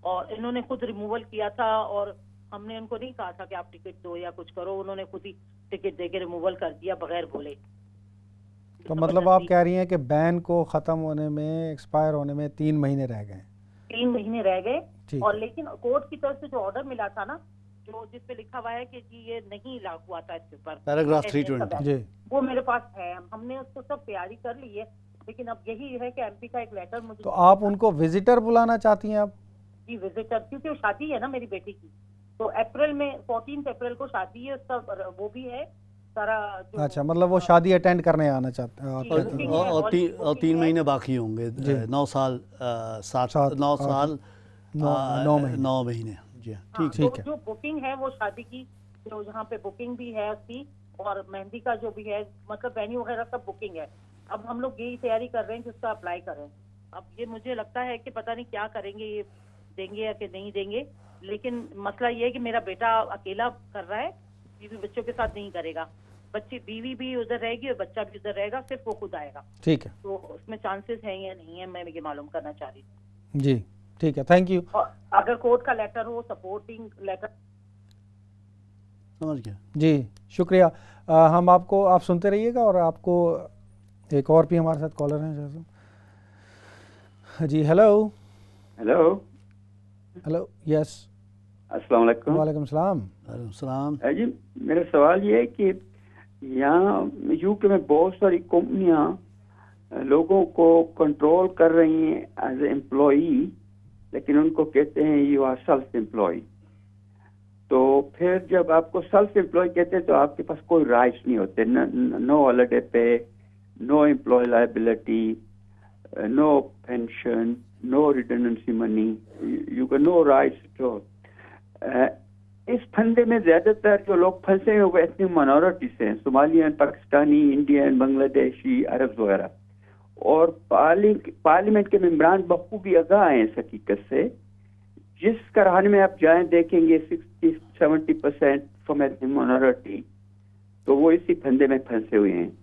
اور انہوں نے خود ریموول کیا تھا اور ہم نے ان کو نہیں کہا تھا کہ آپ ٹکٹ دو یا کچھ کرو, انہوں نے خود ہی ٹکٹ دے کے ریموول کر دیا بغیر بولے. تو مطلب آپ کہہ رہی ہیں کہ بین کو ختم ہونے میں, ایکسپائر ہونے میں تین مہینے رہ گئے. تین مہینے رہ گئے, اور لیکن کورٹ کی طرف سے جو آرڈر ملا تھا نا, جو جس پہ لکھا ہوا ہے کہ جی یہ نہیں لاگو ہوا تھا اس کے اوپر, پیراگراف تین سو بیس, جی وہ میرے پاس ہے. ہم نے اس کو سب تیاری کر لی ہے, لیکن اب یہی ہے کہ ایم پی کا ایک لیٹر مجھے. تو آپ ان کو وزٹر بلانا چاہتی ہیں آپ؟ جی وزٹر, کیونکہ وہ شادی ہے نا میری بیٹی کی, تو اپریل میں فورٹین اپریل کو شادی ہے اس کا, وہ بھی ہے سارا. اچھا, مطلب وہ شادی اٹینڈ کرنے آنا چاہتے ہیں, اور تین مہینے باقی ہوں گے, نو سال سات نو سال نو مہینے. جی ٹھیک ہے. جو بکنگ ہے وہ شادی کی, جو یہاں پہ بکنگ بھی ہے اس کی, اور مہندی کا جو بھی ہے, مطلب وینیو وغیرہ سب بکنگ ہے. اب ہم لوگ یہی تیاری کر رہے ہیں کہ اس کا اپلائی کریں. اب یہ مجھے لگتا ہے کہ پتہ نہیں کیا کریں گے, یہ دیں گے یا کہ نہیں دیں گے, لیکن مسئلہ یہ ہے کہ میرا بیٹا اکیلا کر رہا ہے, بیوی بچوں کے ساتھ نہیں کرے گا. بچی بیوی بھی ادھر رہے گی اور بچہ بھی ادھر رہے گا, صرف وہ خود آئے گا. ٹھیک ہے, تو اس میں چانسز ہیں یا نہیں ہے, میں یہ معلوم کرنا چاہ رہی ہوں. جی ٹھیک ہے, تھینک یو. اگر کورٹ کا لیٹر ہو, سپورٹنگ لیٹر. سمجھ گیا. جی شکریہ. ہم آپ کو, آپ سنتے رہیے گا, اور آپ کو ایک اور بھی ہمارے ساتھ کالر ہیں. جی ہیلو. ہیلو. Hello, yes. السلام علیکم. وعلیکم السلام. وعلیکم السلام. جی میرا سوال یہ ہے کہ یہاں یو کے میں بہت ساری کمپنیاں لوگوں کو کنٹرول کر رہی ہیں ایز اے امپلائی, لیکن ان کو کہتے ہیں یو آر سیلف امپلائی. تو پھر جب آپ کو سیلف امپلائی کہتے ہیں تو آپ کے پاس کوئی رائٹس نہیں ہوتے, no holiday pay, no employee liability, no pension, no redundancy money, you کا نو رائٹس. اس پھندے میں زیادہ تر جو لوگ پھنسے ہیں وہ اتنی مائنورٹیز ہیں, صومالیین, پاکستانی, انڈین, بنگلہ دیشی, عرب وغیرہ. اور پارلیمنٹ کے ممبران بخوبی آگاہ ہیں اس حقیقت سے. جس کرانے میں آپ جائیں دیکھیں گے sixty seventy percent from ethnic minority, تو وہ اسی پھندے میں پھنسے ہوئے ہیں.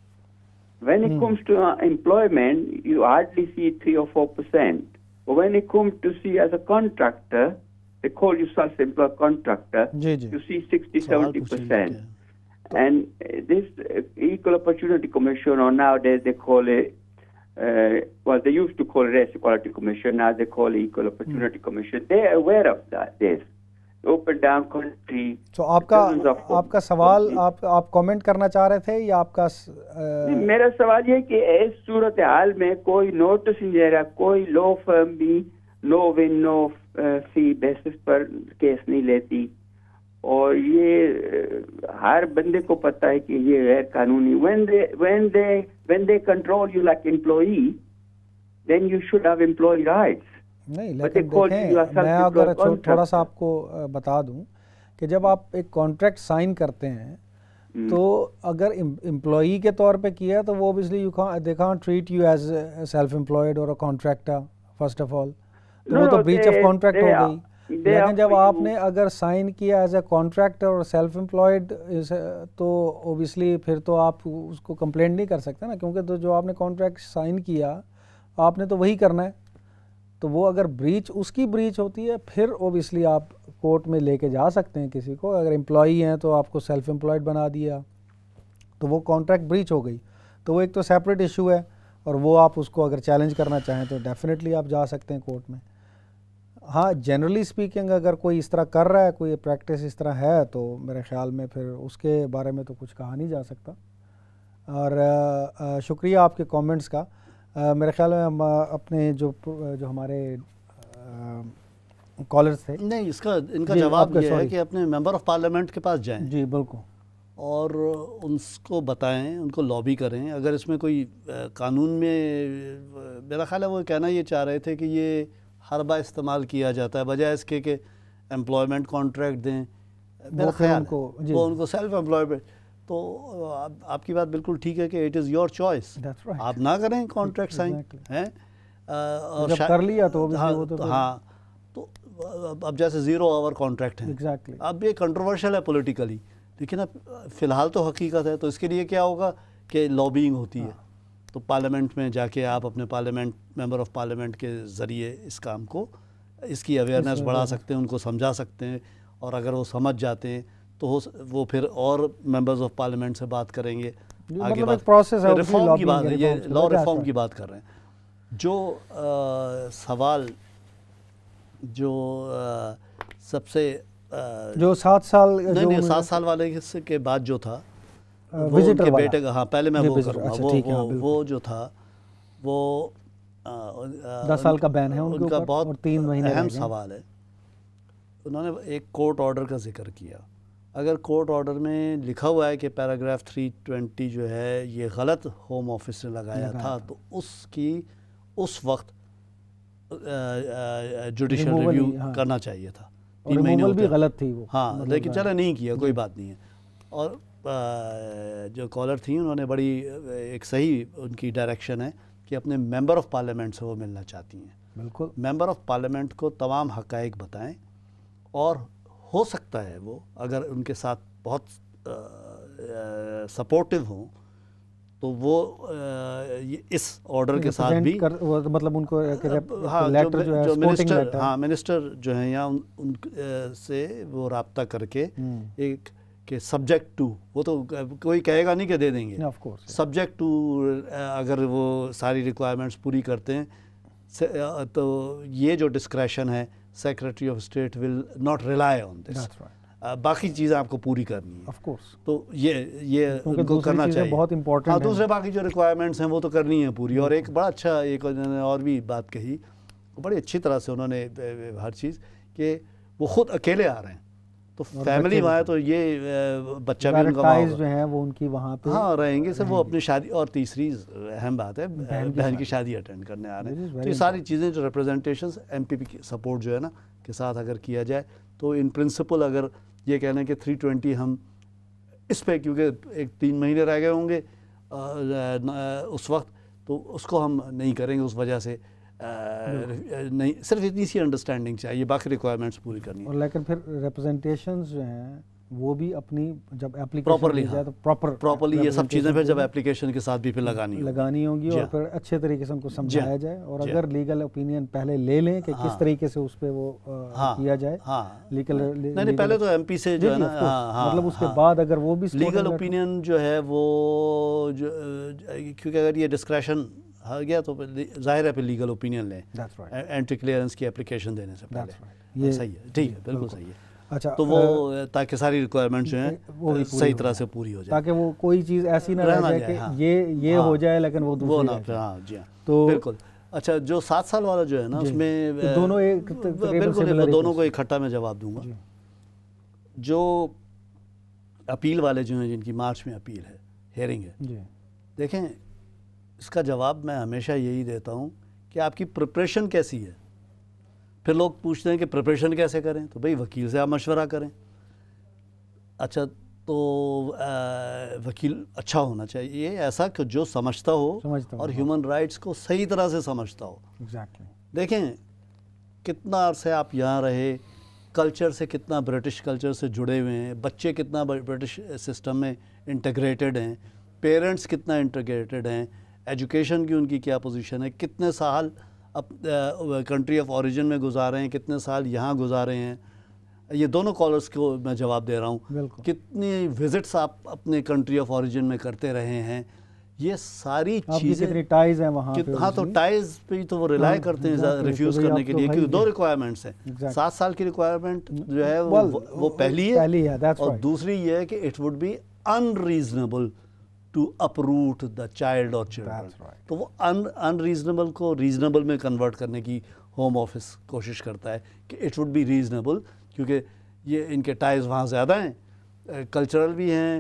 When it comes to uh, employment, you hardly see three or four percent. But when it comes to see as a contractor, they call you self-employed contractor, G G. you see sixty, seventy percent. And uh, this uh, Equal Opportunity Commission, or nowadays they call it, uh, well, they used to call it Race Equality Commission, now they call it Equal Opportunity hmm. Commission. They are aware of that, this. Open down country. So آپ کا آپ کا سوال, آپ آپ comment کرنا چاہ رہے تھے یا آپ کا؟ میرا سوال یہ کہ اس صورتحال میں کوئی نوٹس نہیں دے رہا, کوئی لو فرم بھی نو ون نو فی بیسس پر کیس نہیں لیتی, اور یہ ہر بندے کو پتہ ہے کہ یہ غیر قانونی. when they when they when they control you like employee, then you should have employee rights. نہیں, لیکن دیکھیں میں اگر تھوڑا سا آپ کو بتا دوں کہ جب آپ ایک کانٹریکٹ سائن کرتے ہیں تو اگر امپلائی کے طور پہ کیا تو وہ obviously you they can't treat you as self employed اور کانٹریکٹر فرسٹ آف آل, تو وہ تو بریچ آف کانٹریکٹ ہو گئی. لیکن جب آپ نے اگر سائن کیا ایز اے کانٹریکٹر اور سیلف امپلائڈ تو اوبیسلی پھر تو آپ اس کو کمپلینٹ نہیں کر سکتے نا, کیونکہ تو جو آپ نے کانٹریکٹ سائن کیا آپ نے تو وہی کرنا ہے. تو وہ اگر بریچ اس کی بریچ ہوتی ہے پھر اوبیسلی آپ کورٹ میں لے کے جا سکتے ہیں کسی کو. اگر امپلائی ہیں تو آپ کو سیلف امپلائڈ بنا دیا تو وہ کانٹریکٹ بریچ ہو گئی, تو وہ ایک تو سیپریٹ ایشو ہے, اور وہ آپ اس کو اگر چیلنج کرنا چاہیں تو ڈیفینیٹلی آپ جا سکتے ہیں کورٹ میں. ہاں جنرلی اسپیکنگ اگر کوئی اس طرح کر رہا ہے, کوئی پریکٹس اس طرح ہے, تو میرے خیال میں پھر اس کے بارے میں تو کچھ کہا نہیں جا سکتا. اور شکریہ آپ کے کامنٹس کا. میرے خیال میں ہم اپنے جو جو ہمارے کالرز تھے, نہیں اس کا ان کا جواب یہ ہے کہ اپنے ممبر آف پارلیمنٹ کے پاس جائیں. جی بالکل. اور ان کو بتائیں, ان کو لابی کریں. اگر اس میں کوئی قانون میں, میرا خیال ہے وہ کہنا یہ چاہ رہے تھے کہ یہ حربہ استعمال کیا جاتا ہے بجائے اس کے کہ امپلائمنٹ کانٹریکٹ دیں. میرا خیال وہ ان کو سیلف امپلائمنٹ. تو آپ کی بات بالکل ٹھیک ہے کہ اٹ از یور چوائس, آپ نہ کریں کانٹریکٹ سائن ہیں, جب کر لیا تو ہاں. تو اب جیسے زیرو آور کانٹریکٹ ہیں, اب یہ کنٹروورشل ہے پولیٹیکلی, لیکن اب فی الحال تو حقیقت ہے. تو اس کے لیے کیا ہوگا کہ لابینگ ہوتی ہے, تو پارلیمنٹ میں جا کے آپ اپنے پارلیمنٹ ممبر آف پارلیمنٹ کے ذریعے اس کام کو اس کی اویئرنیس بڑھا سکتے ہیں، ان کو سمجھا سکتے ہیں، اور اگر وہ سمجھ جاتے ہیں تو وہ پھر اور ممبرز آف پارلیمنٹ سے بات کریں گے، آگے بات ریفارم کی بات ہے، یہ لا ریفارم کی بات کر رہے ہیں۔ جو سوال جو سب سے جو سات سال نہیں نہیں سات سال والے کے بعد جو تھا وہ ان کے بیٹے کا، ہاں پہلے میں وہ کروں گا، وہ وہ جو تھا وہ دس سال کا بین ہے ان کا بہت اہم سوال ہے۔ انہوں نے ایک کورٹ آرڈر کا ذکر کیا، اگر کورٹ آرڈر میں لکھا ہوا ہے کہ پیراگراف تھری ٹوینٹی جو ہے یہ غلط ہوم آفس نے لگایا تھا، تو اس کی اس وقت جوڈیشل ریویو کرنا چاہیے تھا، تین مہینے بھی غلط تھی وہ، ہاں لیکن چلے نہیں کیا، کوئی بات نہیں ہے۔ اور جو کالر تھیں انہوں نے بڑی ایک صحیح ان کی ڈائریکشن ہے کہ اپنے ممبر آف پارلیمنٹ سے وہ ملنا چاہتی ہیں۔ بالکل، ممبر آف پارلیمنٹ کو تمام حقائق بتائیں، اور ہو سکتا ہے وہ اگر ان کے ساتھ بہت سپورٹو ہوں تو وہ اس آرڈر کے ساتھ بھی مطلب ان کو ہاں جو منسٹر ہاں منسٹر جو ہیں یا ان سے وہ رابطہ کر کے ایک کہ سبجیکٹ ٹو، وہ تو کوئی کہے گا نہیں کہ دے دیں گے، سبجیکٹ ٹو اگر وہ ساری ریکوائرمنٹس پوری کرتے ہیں تو یہ جو ڈسکریشن ہے secretary of state will not rely on this, باقی چیزیں آپ کو پوری کرنی ہیں، آف کورس، تو یہ یہ ان کو کرنا چاہیے، بہت امپورٹنٹ ہاں دوسرے باقی جو ریکوائرمنٹس ہیں وہ تو کرنی ہیں پوری۔ اور ایک بڑا اچھا ایک انہوں نے اور بھی بات کہی، بڑی اچھی طرح سے انہوں نے ہر چیز کہ وہ خود اکیلے آ رہے ہیں، تو فیملی وہاں ہے تو یہ بچہ بھی ان کا جو ہیں وہ ان کی وہاں پہ ہاں رہیں گے، صرف وہ اپنی شادی، اور تیسری اہم بات ہے بہن کی شادی اٹینڈ کرنے آ رہے ہیں، تو یہ ساری چیزیں جو ریپرزنٹیشنز ایم پی پی کی سپورٹ جو ہے نا کے ساتھ اگر کیا جائے تو ان پرنسپل اگر یہ کہنا ہے کہ تھری ٹوینٹی ہم اس پہ کیونکہ ایک تین مہینے رہ گئے ہوں گے اس وقت، تو اس کو ہم نہیں کریں گے، اس وجہ سے نہیں، صرف اتنی سی انڈرسٹینڈنگ چاہیے، باقی ریکوائرمنٹس پوری کرنی ہے۔ لیکن پھر ریپرزنٹیشنز جو ہیں وہ بھی اپنی جب پراپرلی پراپر پراپرلی یہ سب چیزیں پھر جب اپلیکیشن کے ساتھ بھی پھر لگانی لگانی ہوں گی، اور پھر اچھے طریقے سے ان کو سمجھایا جائے، اور اگر لیگل اوپینین پہلے لے لیں کہ کس طریقے سے اس پہ وہ کیا جائے، لیگل نہیں پہلے تو ایم پی سے جو ہے نا مطلب اس کے بعد اگر وہ بھی لیگل اوپینین جو ہے وہ کیونکہ اگر یہ ڈسکریشن ہو گیا تو ظاہر ہے پھر لیگل اوپینین لیں اینٹی کلیئرنس کی اپلیکیشن دینے سے پہلے، صحیح ہے، ٹھیک ہے، بالکل صحیح ہے۔ اچھا، تو وہ تاکہ ساری ریکوائرمنٹ جو ہیں صحیح طرح سے پوری ہو جائے، تاکہ وہ کوئی چیز ایسی نہ رہ جائے کہ یہ یہ ہو جائے لیکن وہ دوسری نہ، ہاں جی ہاں تو بالکل۔ اچھا جو سات سال والا جو ہے نا اس میں دونوں ایک بالکل دونوں کو اکٹھا میں جواب دوں گا۔ جو اپیل والے جو ہیں جن کی مارچ میں اپیل ہے، ہیئرنگ ہے، دیکھیں اس کا جواب میں ہمیشہ یہی دیتا ہوں کہ آپ کی پریپریشن کیسی ہے۔ پھر لوگ پوچھتے ہیں کہ پریپریشن کیسے کریں، تو بھئی وکیل سے آپ مشورہ کریں۔ اچھا تو وکیل اچھا ہونا چاہیے، ایسا کہ جو سمجھتا ہو اور ہیومن رائٹس کو صحیح طرح سے سمجھتا ہو۔ دیکھیں کتنا عرصے آپ یہاں رہے، کلچر سے کتنا برٹش کلچر سے جڑے ہوئے ہیں، بچے کتنا برٹش سسٹم میں انٹیگریٹڈ ہیں، پیرنٹس کتنا انٹیگریٹڈ ہیں، ایجوکیشن کی ان کی کیا پوزیشن ہے، کتنے سال کنٹری آف اوریجن میں گزارے ہیں، کتنے سال یہاں گزارے ہیں۔ یہ دونوں کالرز کو میں جواب دے رہا ہوں، کتنی وزٹس آپ اپنے کنٹری آف اوریجن میں کرتے رہے ہیں، یہ ساری چیزیں کتنی ٹائز ہیں وہاں پہ، ہاں تو ٹائز پہ تو وہ ریلائی کرتے ہیں ریفیوز کرنے کے لیے، کیونکہ دو ریکوائرمنٹس ہیں، سات سال کی ریکوائرمنٹ جو ہے وہ پہلی ہے، اور دوسری یہ ہے کہ it would be unreasonable to uproot the child اور چلڈرن، تو وہ ان ریزنیبل کو ریزنیبل میں کنورٹ کرنے کی ہوم آفس کوشش کرتا ہے کہ اٹ وڈ بی ریزنیبل، کیونکہ یہ ان کے ٹائز وہاں زیادہ ہیں، کلچرل بھی ہیں،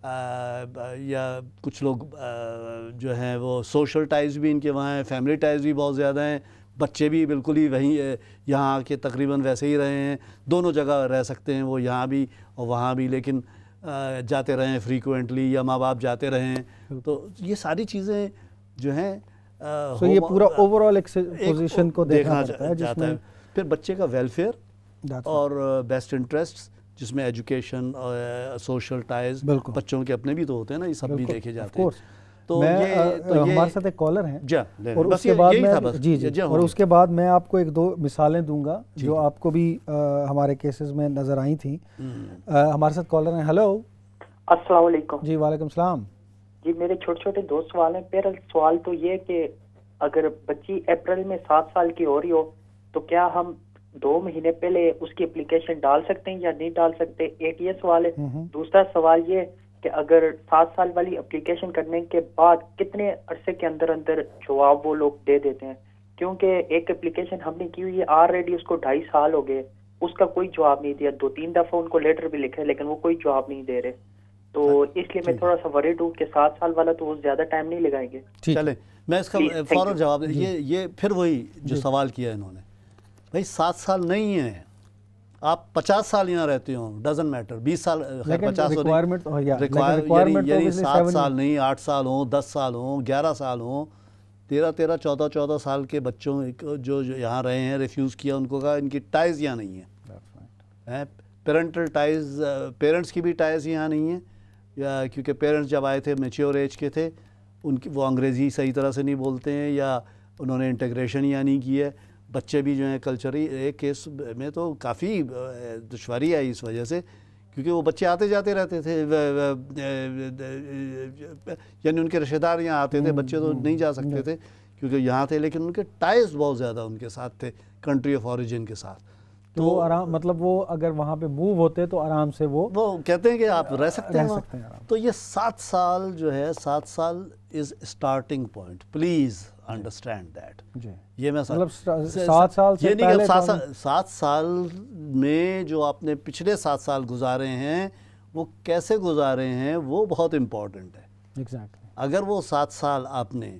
یا کچھ لوگ جو ہیں وہ سوشل ٹائز بھی ان کے وہاں ہیں، فیملی ٹائز بھی بہت زیادہ ہیں، بچے بھی بالکل ہی وہیں یہاں کے تقریباً ویسے ہی رہے ہیں، دونوں جگہ رہ سکتے ہیں وہ، یہاں بھی اور وہاں بھی، لیکن جاتے رہے ہیں فریکوینٹلی، یا ماں باپ جاتے رہے ہیں، تو یہ ساری چیزیں جو ہیں یہ پورا اوور آل پوزیشن کو دیکھنا جاتا ہے۔ پھر بچے کا ویلفیئر اور بیسٹ انٹرسٹ، جس میں ایجوکیشن اور سوشل ٹائز، بچوں کے اپنے بھی تو ہوتے ہیں نا، یہ سب بھی دیکھے جاتے ہیں۔ تو ہمارے ساتھ ایک کالر ہیں جی، اور اس کے بعد میں جی جی اور اس کے بعد میں آپ کو ایک دو مثالیں دوں گا جو آپ کو بھی ہمارے کیسز میں نظر آئی تھیں. ہمارے ساتھ کالر ہیں. ہیلو السلام علیکم. جی وعلیکم السلام. جی میرے چھوٹے چھوٹے دو سوال ہیں. پہلا سوال تو یہ کہ اگر بچی اپریل میں سات سال کی ہو رہی ہو تو کیا ہم دو مہینے پہلے اس کی اپلیکیشن ڈال سکتے ہیں یا نہیں ڈال سکتے؟ ایک یہ سوال ہے. دوسرا سوال یہ کہ اگر سات سال والی اپلیکیشن کرنے کے بعد کتنے عرصے کے اندر اندر جواب وہ لوگ دے دیتے ہیں؟ کیونکہ ایک اپلیکیشن ہم نے کی ہوئی ہے آلریڈی اس کو ڈھائی سال ہو گئے, اس کا کوئی جواب نہیں دیا. دو تین دفعہ ان کو لیٹر بھی لکھے لیکن وہ کوئی جواب نہیں دے رہے. تو اس لیے میں تھوڑا سا ورڈ ہوں کہ سات سال والا تو وہ زیادہ ٹائم نہیں لگائیں گے. چلیں میں اس کا فوراً جواب دیں. یہ یہ پھر وہی جو سوال کیا انہوں نے, بھائی سات سال نہیں ہیں, آپ پچاس سال یہاں رہتے ہوں ڈزن میٹر, بیس سال پچاس یعنی یعنی سات سال نہیں, آٹھ سال ہوں, دس سال ہوں, گیارہ سال ہوں, تیرہ تیرہ چودہ چودہ سال کے بچوں جو یہاں رہے ہیں, ریفیوز کیا, ان کو کہا ان کی ٹائز یہاں نہیں ہیں. پیرنٹل ٹائز, پیرنٹس کی بھی ٹائز یہاں نہیں ہیں, کیونکہ پیرنٹس جب آئے تھے میچیور ایج کے تھے, ان کی وہ انگریزی صحیح طرح سے نہیں بولتے ہیں یا انہوں نے انٹیگریشن یہاں نہیں کی ہے. بچے بھی جو ہیں کلچری, ایک کیس میں تو کافی دشواری آئی اس وجہ سے کیونکہ وہ بچے آتے جاتے رہتے تھے, یعنی ان کے رشتہ دار یہاں آتے تھے, بچے تو نہیں جا سکتے تھے کیونکہ یہاں تھے, لیکن ان کے ٹائز بہت زیادہ ان کے ساتھ تھے, کنٹری آف اوریجن کے ساتھ. تو آرام مطلب وہ اگر وہاں پہ موو ہوتے تو آرام سے وہ وہ کہتے ہیں کہ آپ رہ سکتے ہیں وہاں. تو یہ سات سال جو ہے, سات سال is starting point, please understand that. یہ میں سات سال یہ نہیں کہ سات سال میں جو آپ نے پچھلے سات سال گزارے ہیں وہ کیسے گزارے ہیں وہ بہت امپورٹنٹ ہے. اگر وہ سات سال آپ نے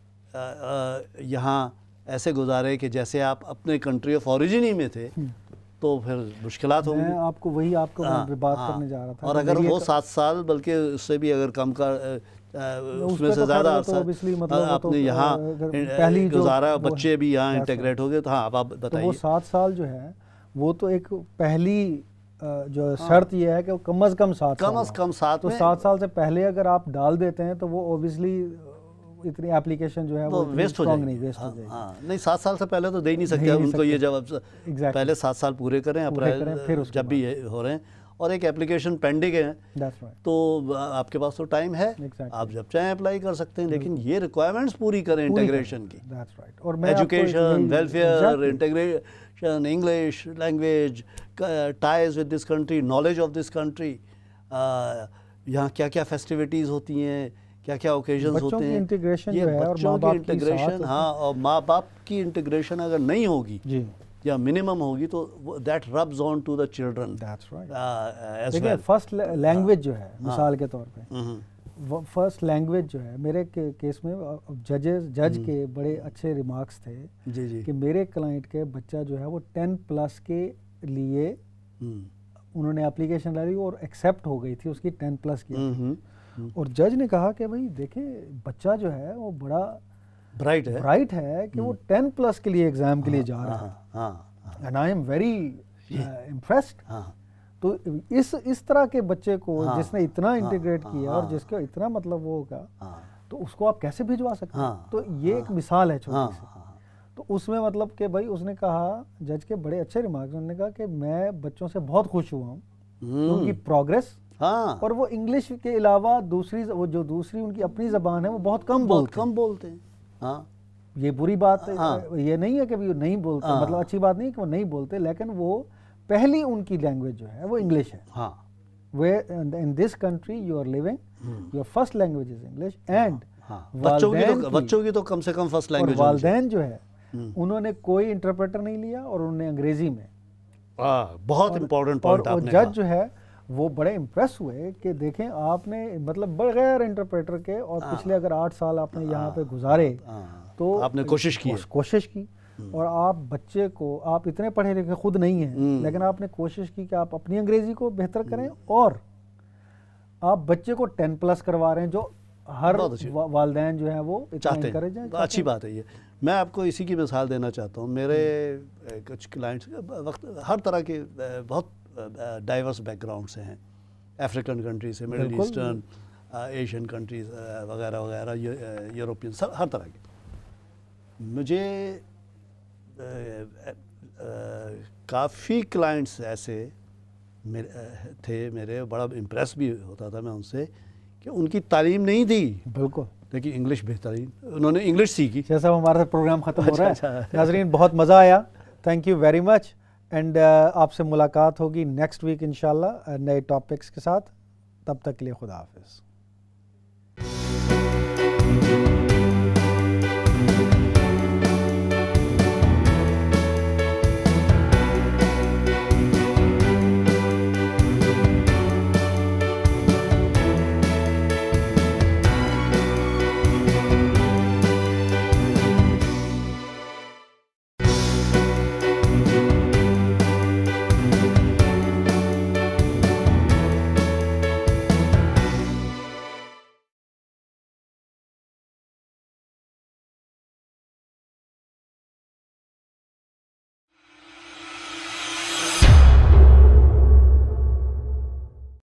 یہاں ایسے گزارے کہ جیسے آپ اپنے کنٹری آف اوریجن ہی میں تھے تو پھر مشکلات ہوں گی. میں آپ کو وہی آپ کو بات کرنے جا رہا تھا. اور اگر وہ سات سال بلکہ اس سے بھی اگر کم کا اس میں سے زیادہ عرصہ آپ نے یہاں پہلی گزارا, بچے بھی یہاں انٹیگریٹ ہو گئے, تو ہاں آپ بتائیے. وہ سات سال جو ہے وہ تو ایک پہلی جو شرط یہ ہے کہ وہ کم از کم سات کم از کم سات تو سات سال سے پہلے اگر آپ ڈال دیتے ہیں تو وہ اوبیسلی اتنی اپلیکیشن جو ہے وہ ویسٹ ہو جائے گی. ہاں نہیں, سات سال سے پہلے تو دے ہی نہیں سکتے ان کو یہ جواب. پہلے سات سال پورے کریں اپریل جب بھی ہو رہے ہیں, اور ایک اپلیکیشن پینڈنگ ہے تو آپ کے پاس تو ٹائم ہے, آپ جب چاہیں اپلائی کر سکتے ہیں, لیکن یہ ریکوائرمنٹس پوری کریں انٹیگریشن کی. Education, welfare, integration, English language, ties with this country, knowledge of this country, یہاں کیا کیا فیسٹیوٹیز ہوتی ہیں, کیا کیا اوکیزنز ہوتے ہیں, یہ بچوں کی انٹیگریشن. ہاں, اور ماں باپ کی انٹیگریشن اگر نہیں ہوگی یا منیمم ہوگی تو that rubs on to the children. دیکھیں فرسٹ لینگویج جو ہے مثال کے طور پہ, فرسٹ لینگویج جو ہے میرے کیس میں ججز جج کے بڑے اچھے ریمارکس تھے کہ میرے کلائنٹ کے بچہ جو ہے وہ ٹین پلس کے لیے انہوں نے اپلیکیشن ڈالی اور ایکسیپٹ ہو گئی تھی اس کی ٹین پلس کی, اور جج نے کہا کہ بھائی دیکھیں بچہ جو ہے وہ بڑا برائٹ ہے برائٹ ہے کہ وہ ٹین پلس کے لیے ایگزام کے لیے جا رہا ہے, and I am very impressed. تو اس اس طرح کے بچے کو جس نے اتنا انٹیگریٹ کیا اور جس کا اتنا مطلب وہ ہوگا تو اس کو آپ کیسے بھجوا سکتے ہیں. تو یہ ایک مثال ہے چھوٹی سی. تو اس میں مطلب کہ بھائی اس نے کہا, جج کے بڑے اچھے ریمارکس, انہوں نے کہا کہ میں بچوں سے بہت خوش ہوا ہوں, ان کی پروگریس, اور وہ انگلش کے علاوہ دوسری وہ جو دوسری ان کی اپنی زبان ہے وہ بہت کم بولتے کم بولتے ہیں. ہاں یہ بری بات یہ نہیں ہے کہ وہ نہیں بولتے, مطلب اچھی بات نہیں کہ وہ نہیں بولتے, لیکن وہ پہلی ان کی لینگویج جو ہے وہ انگلش ہے. ہاں, in this country you are living, your first language is English, and بچوں کی تو کم سے کم فرسٹ لینگویج. اور والدین جو ہے انہوں نے کوئی انٹرپریٹر نہیں لیا اور انہوں نے انگریزی میں. بہت امپورٹنٹ پوائنٹ آپ نے کہا. اور جج جو ہے وہ بڑے امپریس ہوئے کہ دیکھیں آپ نے مطلب بغیر انٹرپریٹر کے, اور پچھلے اگر آٹھ سال آپ نے یہاں پہ گزارے تو آپ نے کوشش کی کوشش کی اور آپ بچے کو, آپ اتنے پڑھے لکھے خود نہیں ہیں لیکن آپ نے کوشش کی کہ آپ اپنی انگریزی کو بہتر کریں, اور آپ بچے کو ٹین پلس کروا رہے ہیں جو ہر والدین جو ہیں وہ چاہتے ہیں. اچھی بات ہے یہ. میں آپ کو اسی کی مثال دینا چاہتا ہوں. میرے کچھ کلائنٹس وقت ہر طرح کے بہت ڈائیورس بیک گراؤنڈ سے ہیں, افریقن کنٹری سے, مڈل ایسٹرن, ایشین کنٹریز وغیرہ وغیرہ، یوروپین، سب ہر طرح کے. مجھے کافی کلائنٹس ایسے تھے میرے، بڑا امپریس بھی ہوتا تھا میں ان سے کہ ان کی تعلیم نہیں تھی بالکل، لیکن انگلش بہترین، انہوں نے انگلش سیکھی. شاہ صاحب ہمارا ساتھ پروگرام ختم ہو رہا ہے. ناظرین بہت مزہ آیا، thank you very much, and آپ سے ملاقات ہوگی نیکسٹ ویک انشاءاللہ نئے ٹاپکس کے ساتھ. تب تک کے لیے خدا حافظ.